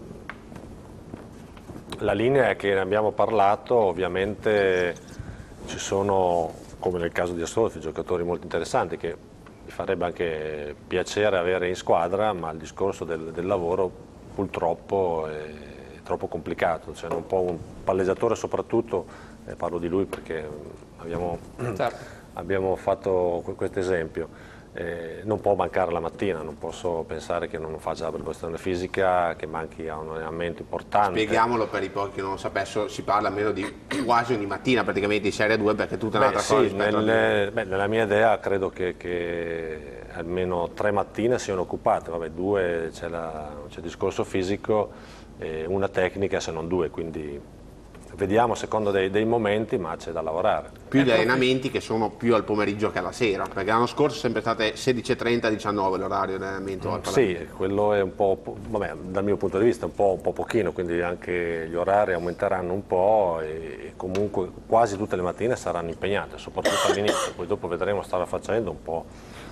La linea è che ne abbiamo parlato, ovviamente ci sono, come nel caso di Astolfi, giocatori molto interessanti che mi farebbe anche piacere avere in squadra, ma il discorso del lavoro purtroppo è troppo complicato, cioè non può un palleggiatore soprattutto, parlo di lui perché abbiamo fatto questo esempio, non può mancare la mattina, non posso pensare che non faccia la preparazione fisica, che manchi a un allenamento importante. Spieghiamolo per i pochi che non lo sapessero, si parla almeno di quasi ogni mattina praticamente di Serie 2, perché è tutta un'altra cosa. Nella mia idea credo che almeno 3 mattine siano occupate, 2 c'è il discorso fisico, una tecnica se non 2, quindi vediamo secondo dei momenti, ma c'è da lavorare. Più gli allenamenti che sono più al pomeriggio che alla sera, perché l'anno scorso è sempre state 16:30-19 l'orario di allenamento. Sì, quello è un po', dal mio punto di vista un po' pochino, quindi anche gli orari aumenteranno un po' e comunque quasi tutte le mattine saranno impegnate, soprattutto all'inizio, poi dopo vedremo, starà facendo un po'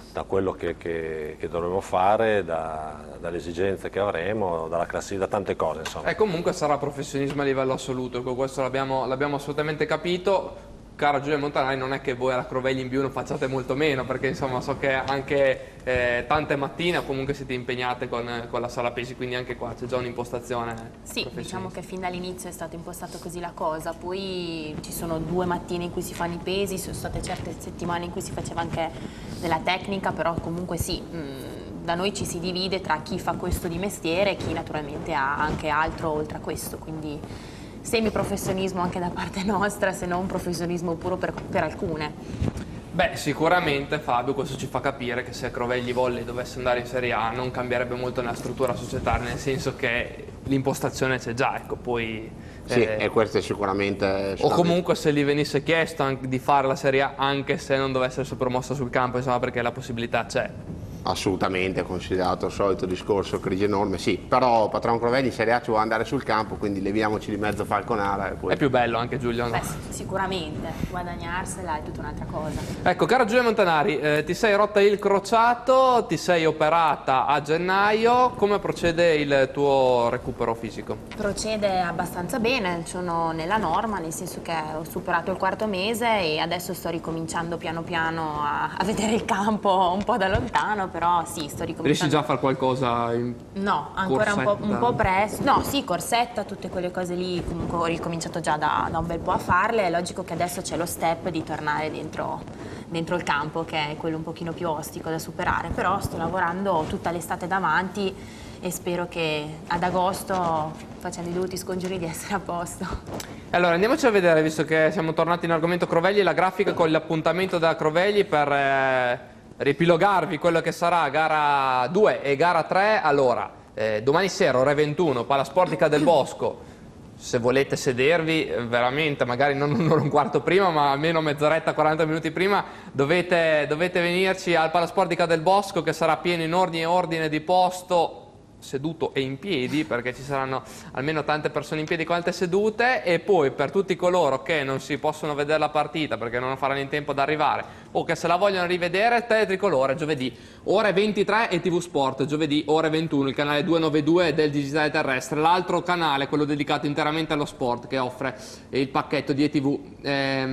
da quello che dovremo fare, dalle esigenze che avremo, dalla classifica, da tante cose insomma. E comunque sarà professionismo a livello assoluto, questo l'abbiamo assolutamente capito. Cara Giulia Montanari, non è che voi alla Crovelli in B1 facciate molto meno, perché insomma so che anche tante mattine comunque siete impegnate con la sala pesi, quindi anche qua c'è già un'impostazione. Sì, diciamo che fin dall'inizio è stato impostato così la cosa, poi ci sono 2 mattine in cui si fanno i pesi, sono state certe settimane in cui si faceva anche della tecnica, però comunque sì, da noi ci si divide tra chi fa questo di mestiere e chi naturalmente ha anche altro oltre a questo, quindi semiprofessionismo anche da parte nostra, se non professionismo puro per alcune. Beh, sicuramente Fabio, questo ci fa capire che se Crovelli Volley dovesse andare in Serie A non cambierebbe molto nella struttura societaria, nel senso che l'impostazione c'è già, ecco, poi... Sì, e questo è sicuramente... O comunque se gli venisse chiesto anche di fare la Serie A anche se non dovesse essere promossa sul campo, insomma, perché la possibilità c'è. Assolutamente, considerato il solito discorso crisi enorme, sì, però Patron Crovelli in Serie A ci vuole andare sul campo, quindi leviamoci di mezzo Falconara e poi... È più bello anche, Giulio, no? Beh, sicuramente, guadagnarsela è tutta un'altra cosa. Ecco, cara Giulia Montanari, ti sei rotta il crociato, ti sei operata a gennaio, come procede il tuo recupero fisico? Procede abbastanza bene, sono nella norma, nel senso che ho superato il 4° mese e adesso sto ricominciando piano piano a vedere il campo un po' da lontano, però sì, sto ricominciando. Riesci già a fare qualcosa in No, ancora un po' presto. No, sì, corsetta, tutte quelle cose lì, comunque ho ricominciato già da un bel po' a farle. È logico che adesso c'è lo step di tornare dentro il campo, che è quello un pochino più ostico da superare, però sto lavorando tutta l'estate davanti e spero che ad agosto, facendo i dovuti scongiuri, di essere a posto. Allora andiamoci a vedere, visto che siamo tornati in argomento Crovelli, la grafica con l'appuntamento da Crovelli per riepilogarvi quello che sarà gara 2 e gara 3. Allora, domani sera ore 21, Palasportica del Bosco. Se volete sedervi, veramente, magari non un quarto prima, ma almeno mezz'oretta, 40 minuti prima, dovete venirci al Palasportica del Bosco, che sarà pieno in ordine e ordine di posto, seduto e in piedi, perché ci saranno almeno tante persone in piedi quante sedute. E poi per tutti coloro che non si possono vedere la partita perché non faranno in tempo ad arrivare o che se la vogliono rivedere, Teletricolore giovedì ore 23 e TV Sport giovedì ore 21, il canale 292 del digitale terrestre, l'altro canale, quello dedicato interamente allo sport, che offre il pacchetto di ETV.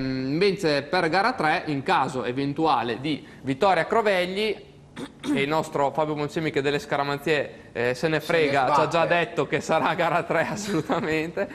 Invece per gara 3, in caso eventuale di vittoria Crovelli, e il nostro Fabio Monsimi, che delle scaramanzie se ne frega, ci ha già detto che sarà gara 3 assolutamente,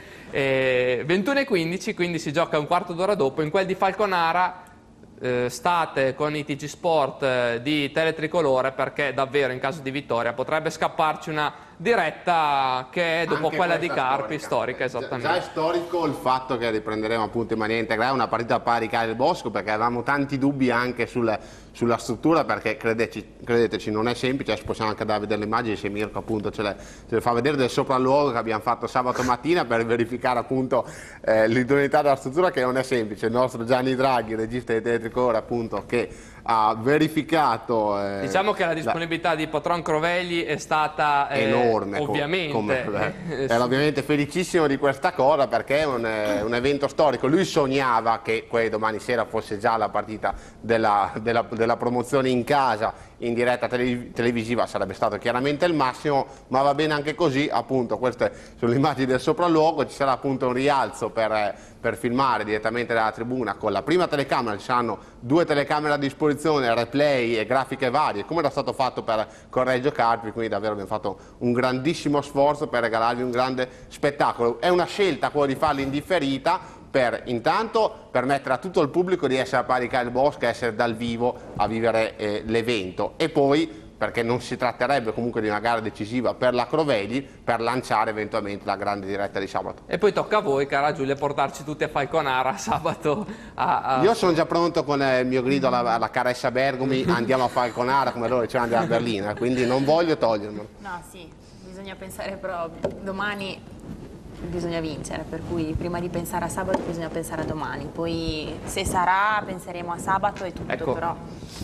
21:15, quindi si gioca un quarto d'ora dopo. In quel di Falconara state con i TG Sport di Teletricolore, perché davvero in caso di vittoria potrebbe scapparci una diretta che è dopo Anche quella di questa Carpi, storica esattamente. Già è storico il fatto che riprenderemo appunto in maniera integrale una partita pari del Bosco, perché avevamo tanti dubbi anche sulla struttura, perché credeteci non è semplice. Adesso possiamo anche andare a vedere le immagini, se Mirko appunto ce le fa vedere, del sopralluogo che abbiamo fatto sabato mattina per verificare appunto l'idoneità della struttura, che non è semplice. Il nostro Gianni Draghi, regista di Teletricolore, appunto, che ha verificato diciamo che la disponibilità di Patron Crovelli è stata enorme, ovviamente. Era ovviamente felicissimo di questa cosa, perché è un evento storico. Lui sognava che domani sera fosse già la partita della promozione in casa, in diretta televisiva, sarebbe stato chiaramente il massimo, ma va bene anche così. Appunto, queste sono le immagini del sopralluogo. Ci sarà appunto un rialzo per filmare direttamente dalla tribuna con la prima telecamera. Ci saranno 2 telecamere a disposizione, replay e grafiche varie, come era stato fatto per Correggio Carpi, quindi davvero abbiamo fatto un grandissimo sforzo per regalarvi un grande spettacolo. È una scelta quella di farlo in differita, per intanto permettere a tutto il pubblico di essere a pari del Bosco, essere dal vivo a vivere l'evento, e poi perché non si tratterebbe comunque di una gara decisiva per la Crovelli, per lanciare eventualmente la grande diretta di sabato. E poi tocca a voi, cara Giulia, portarci tutti a Falconara sabato. Io sono già pronto con il mio grido alla Caressa Bergomi: andiamo a Falconara, come loro dicevano andiamo a Berlino, quindi non voglio togliermelo. No, sì, bisogna pensare proprio. Domani bisogna vincere, per cui prima di pensare a sabato bisogna pensare a domani, poi se sarà penseremo a sabato e tutto, ecco. Però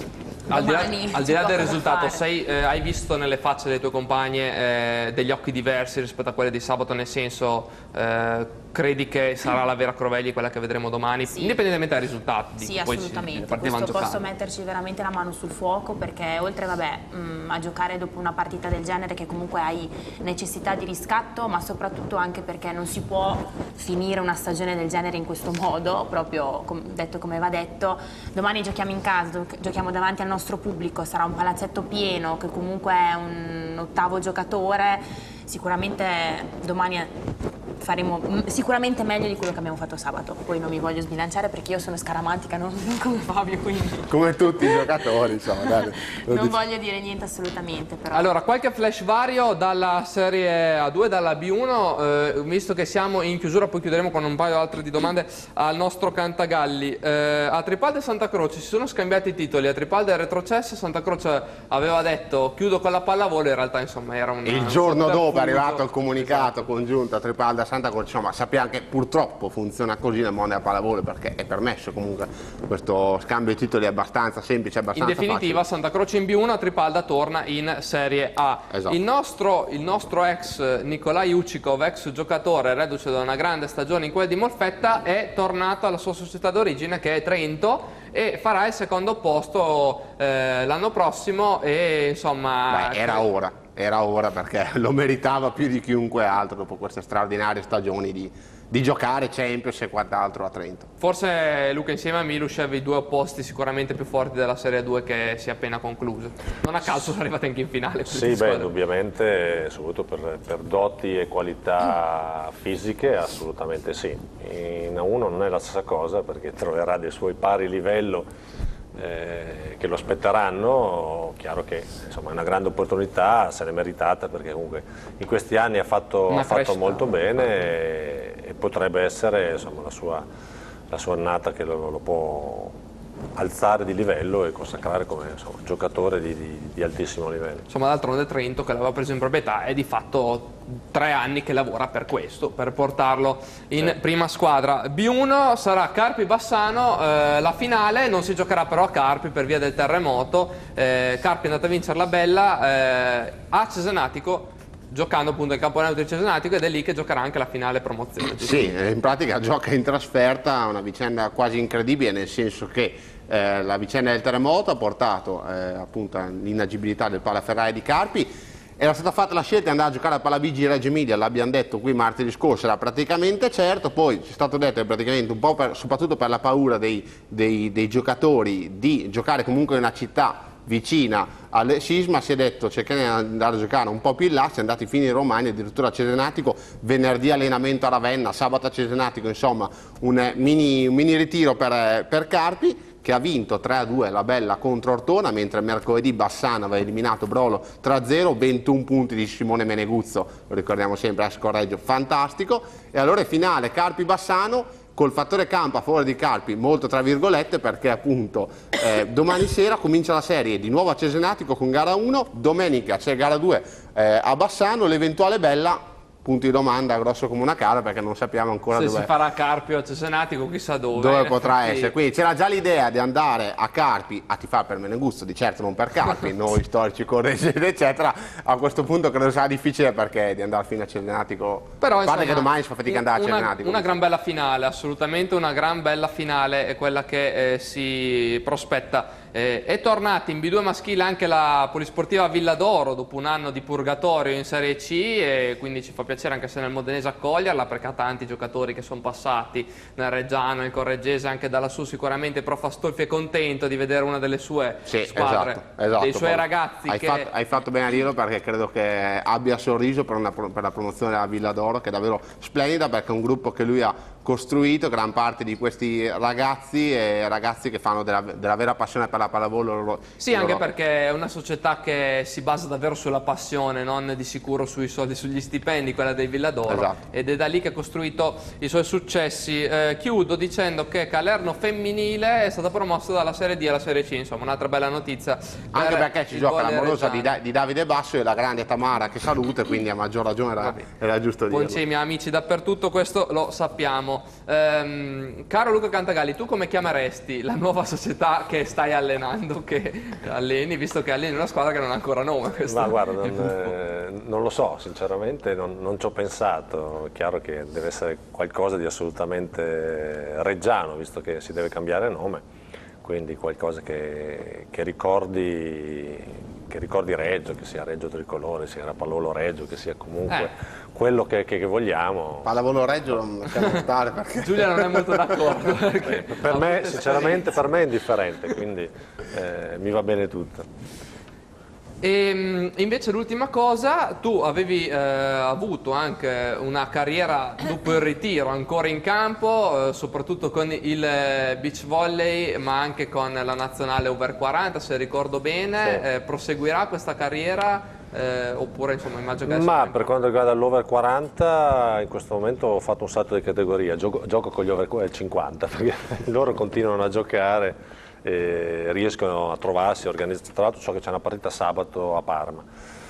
al di là del risultato, hai visto nelle facce delle tue compagne degli occhi diversi rispetto a quelle di sabato, nel senso credi che sarà la vera Crovelli quella che vedremo domani, indipendentemente dai risultati? Sì, assolutamente, questo posso metterci veramente la mano sul fuoco, perché oltre a giocare dopo una partita del genere che comunque hai necessità di riscatto, ma soprattutto anche perché non si può finire una stagione del genere in questo modo, proprio detto come va detto. Domani giochiamo in casa, giochiamo davanti al nostro pubblico, sarà un palazzetto pieno che comunque è un ottavo giocatore, sicuramente domani faremo sicuramente meglio di quello che abbiamo fatto sabato. Poi non mi voglio sbilanciare perché io sono scaramantica, non come Fabio, quindi come tutti i giocatori, insomma, dai, non voglio dire niente assolutamente, però. Allora, qualche flash vario dalla Serie A2, dalla B1, visto che siamo in chiusura, poi chiuderemo con un paio altre di domande al nostro Cantagalli. A Tripalda e Santa Croce si sono scambiati i titoli, a Tripalda è retrocesso, Santa Croce aveva detto chiudo con la pallavolo, in realtà insomma era il giorno dopo è arrivato il comunicato congiunto a Tripalda Santa Croce, insomma sappiamo che purtroppo funziona così nel mondo della pallavolo, perché è permesso comunque questo scambio di titoli abbastanza semplice, abbastanza in definitiva facile. Santa Croce in B1, Tripalda torna in Serie A. Esatto. Il nostro ex Nikolai Uchikov, ex giocatore reduce da una grande stagione in quella di Molfetta, è tornato alla sua società d'origine che è Trento e farà il secondo posto l'anno prossimo e insomma era ora perché lo meritava più di chiunque altro dopo queste straordinarie stagioni di giocare Champions e quant'altro a Trento. Forse Luca insieme a Milušev i due opposti sicuramente più forti della Serie 2 che si è appena conclusa. Non a caso sono arrivati anche in finale. Sì, indubbiamente, soprattutto per doti e qualità fisiche, assolutamente sì. In A1 non è la stessa cosa perché troverà dei suoi pari livello che lo aspetteranno. Chiaro che insomma, è una grande opportunità, se l'è meritata perché comunque in questi anni ha fatto molto bene e potrebbe essere insomma, la sua annata che lo può alzare di livello e consacrare come insomma, giocatore di altissimo livello. Insomma, d'altronde Trento, che l'aveva preso in proprietà, è di fatto 3 anni che lavora per questo, per portarlo in prima squadra. B1 sarà Carpi Bassano, la finale non si giocherà però a Carpi per via del terremoto. Carpi è andata a vincere la bella a Cesenatico, giocando appunto il campo neutro di Cesenatico, ed è lì che giocherà anche la finale promozione. Sì, in pratica gioca in trasferta, una vicenda quasi incredibile, nel senso che la vicenda del terremoto ha portato appunto all'inagibilità del Palaferraia di Carpi. Era stata fatta la scelta di andare a giocare a Palabigi Reggio Emilia, l'abbiamo detto qui martedì scorso, era praticamente certo, poi ci è stato detto che praticamente un po' soprattutto per la paura dei giocatori di giocare comunque in una città vicina al sisma, si è detto cerchiamo di andare a giocare un po' più in là, si è andati fino in Romagna, addirittura a Cesenatico, venerdì allenamento a Ravenna, sabato a Cesenatico, insomma un mini ritiro per Carpi, che ha vinto 3-2 la bella contro Ortona, mentre mercoledì Bassano aveva eliminato Brolo 3-0, 21 punti di Simone Meneguzzo, lo ricordiamo sempre a scorreggio, fantastico. E allora è finale Carpi-Bassano, col fattore campo a favore di Carpi, molto tra virgolette, perché appunto domani sera comincia la serie di nuovo a Cesenatico con gara 1, domenica c'è gara 2 a Bassano, l'eventuale bella, punto di domanda grosso come una cara, perché non sappiamo ancora se dove si farà Carpi o Cesenatico, chissà dove potrà essere. Quindi c'era già l'idea di andare a Carpi a tifare per Meneguzzo, di certo non per Carpi, noi storici correggi eccetera. A questo punto credo sarà difficile perché di andare fino a Cesenatico, però a parte che domani si fa fatica ad andare a Cesenatico. Una gran bella finale, assolutamente una gran bella finale è quella che si prospetta. È tornata in B2 maschile anche la Polisportiva Villa d'Oro dopo un anno di purgatorio in Serie C, e quindi ci fa piacere anche se nel modenese accoglierla, perché ha tanti giocatori che sono passati nel Reggiano, nel Correggese, anche da lassù. Sicuramente Prof. Astolfi è contento di vedere una delle sue squadre, esatto, dei suoi ragazzi. Hai fatto bene a dirlo, perché credo che abbia sorriso per la promozione della Villa d'Oro, che è davvero splendida, perché è un gruppo che lui ha costruito gran parte di questi ragazzi e ragazzi che fanno della vera passione per la pallavolo. Sì, anche perché è una società che si basa davvero sulla passione, non di sicuro sui soldi, sugli stipendi, quella dei Villadoro, esatto. Ed è da lì che ha costruito i suoi successi. Chiudo dicendo che Calerno femminile è stata promossa dalla Serie D alla Serie C, insomma un'altra bella notizia. Anche perché ci gioca l'amorosa di Davide Basso e la grande Tamara che salute, quindi a maggior ragione era giusto dirlo. Buonci, amici dappertutto, questo lo sappiamo. Caro Luca Cantagalli, tu come chiameresti la nuova società che stai allenando, che alleni, visto che alleni una squadra che non ha ancora nome? Ma guarda, non lo so, sinceramente non ci ho pensato. È chiaro che deve essere qualcosa di assolutamente reggiano, visto che si deve cambiare nome, quindi qualcosa che ricordi Reggio, che sia Reggio Tricolore, sia la Pallavolo Reggio, che sia comunque quello che vogliamo. Pallavolo Reggio non possiamo stare perché... Giulia non è molto d'accordo. Per me, sinceramente, per me è indifferente, quindi mi va bene tutto. E invece l'ultima cosa, tu avevi avuto anche una carriera dopo il ritiro ancora in campo, soprattutto con il beach volley, ma anche con la nazionale over 40, se ricordo bene. Sì. Proseguirà questa carriera oppure insomma immagino che... Ma per quanto riguarda l'over 40, in questo momento ho fatto un salto di categoria, gioco con gli over 50 perché loro continuano a giocare. Riescono a trovarsi, organizzare. Tra l'altro so che c'è una partita sabato a Parma.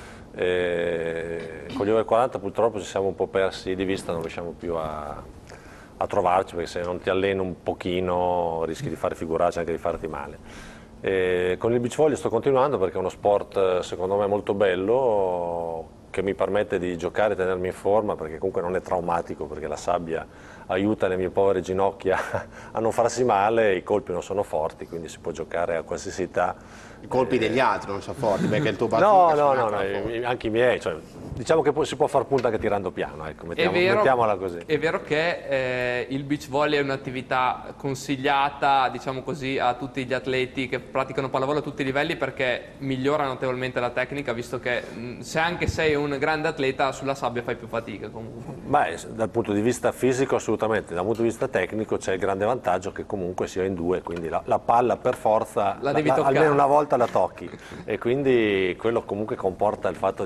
Con gli over 40 purtroppo ci siamo un po' persi di vista, non riusciamo più a trovarci, perché se non ti alleni un pochino rischi di fare figuracce, anche di farti male. Con il beach volley sto continuando perché è uno sport secondo me molto bello, che mi permette di giocare e tenermi in forma, perché comunque non è traumatico, perché la sabbia aiuta le mie povere ginocchia a non farsi male, i colpi non sono forti, quindi si può giocare a qualsiasi età. I colpi degli altri non sono forti, perché il tuo bazooka... No, anche i miei, cioè, diciamo che si può far punta anche tirando piano, ecco, mettiamola così. È vero che il beach volley è un'attività consigliata, diciamo così, a tutti gli atleti che praticano pallavolo a tutti i livelli, perché migliora notevolmente la tecnica, visto che se anche sei un grande atleta sulla sabbia fai più fatica comunque. Beh, dal punto di vista fisico assolutamente, dal punto di vista tecnico c'è il grande vantaggio che comunque sia in due, quindi la palla per forza almeno una volta la tocchi, e quindi quello comunque comporta il fatto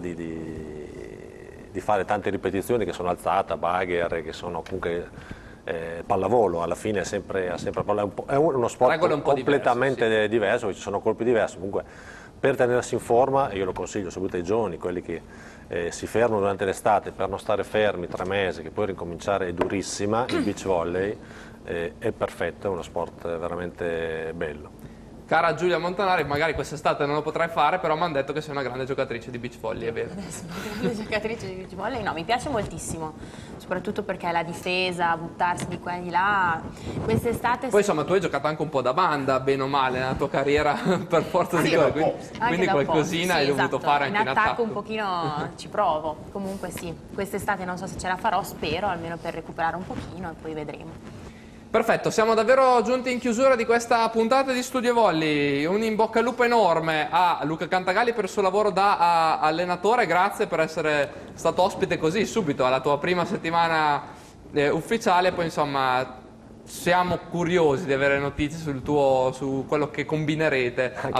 di fare tante ripetizioni che sono alzata, bagher, che sono comunque pallavolo, alla fine è sempre pallavolo, è uno sport completamente diverso, ci sono colpi diversi. Comunque per tenersi in forma, io lo consiglio soprattutto ai giovani, quelli che si fermano durante l'estate per non stare fermi 3 mesi, che poi ricominciare è durissima. Il beach volley è perfetto, è uno sport veramente bello. Cara Giulia Montanari, magari quest'estate non lo potrai fare, però mi hanno detto che sei una grande giocatrice di beach volley, è vero? Adesso una grande giocatrice di beach volley, no, mi piace moltissimo, soprattutto perché la difesa, buttarsi di qua e di là, quest'estate... Poi insomma tu hai giocato anche un po' da banda, bene o male, nella tua carriera, per forza di cose, quindi qualcosina hai dovuto fare anche in attacco. Un pochino ci provo, comunque sì, quest'estate non so se ce la farò, spero, almeno per recuperare un pochino e poi vedremo. Perfetto, siamo davvero giunti in chiusura di questa puntata di Studio Volley. Un in bocca al lupo enorme a Luca Cantagalli per il suo lavoro da allenatore, grazie per essere stato ospite così subito alla tua prima settimana ufficiale, poi insomma siamo curiosi di avere notizie su quello che combinerete a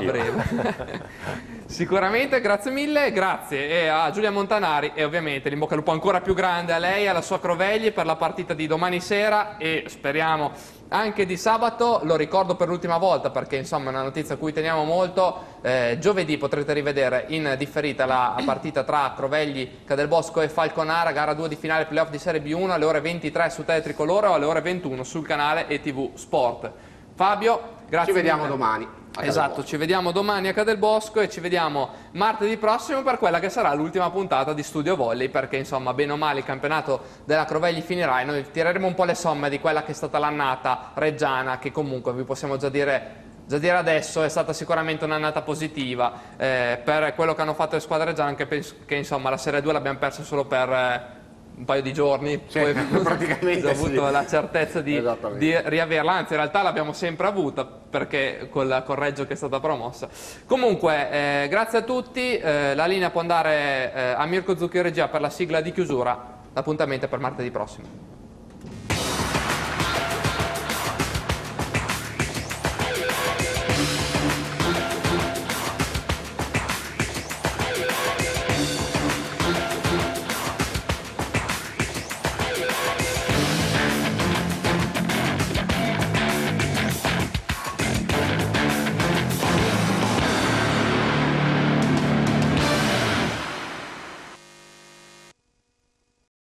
breve. Sicuramente, grazie mille, grazie a Giulia Montanari e ovviamente l'in bocca al lupo ancora più grande a lei e alla sua Crovegli per la partita di domani sera e speriamo anche di sabato. Lo ricordo per l'ultima volta perché insomma è una notizia a cui teniamo molto. Giovedì potrete rivedere in differita la partita tra Crovegli, Cadelbosco e Falconara, gara 2 di finale playoff di Serie B1 alle ore 23 su Tele Tricolore o alle ore 21 sul canale ETV Sport. Fabio, grazie. Ci vediamo domani. Esatto, ci vediamo domani a Cadelbosco e ci vediamo martedì prossimo per quella che sarà l'ultima puntata di Studio Volley, perché insomma bene o male il campionato della Crovegli finirà e noi tireremo un po' le somme di quella che è stata l'annata reggiana, che comunque vi possiamo già dire adesso è stata sicuramente un'annata positiva per quello che hanno fatto le squadre reggiane, anche penso che insomma la Serie 2 l'abbiamo persa solo per un paio di giorni, poi praticamente ho avuto la certezza di riaverla, anzi in realtà l'abbiamo sempre avuta perché con Reggio che è stata promossa. Comunque grazie a tutti, la linea può andare a Mirko Zucchi Regia per la sigla di chiusura, l'appuntamento è per martedì prossimo.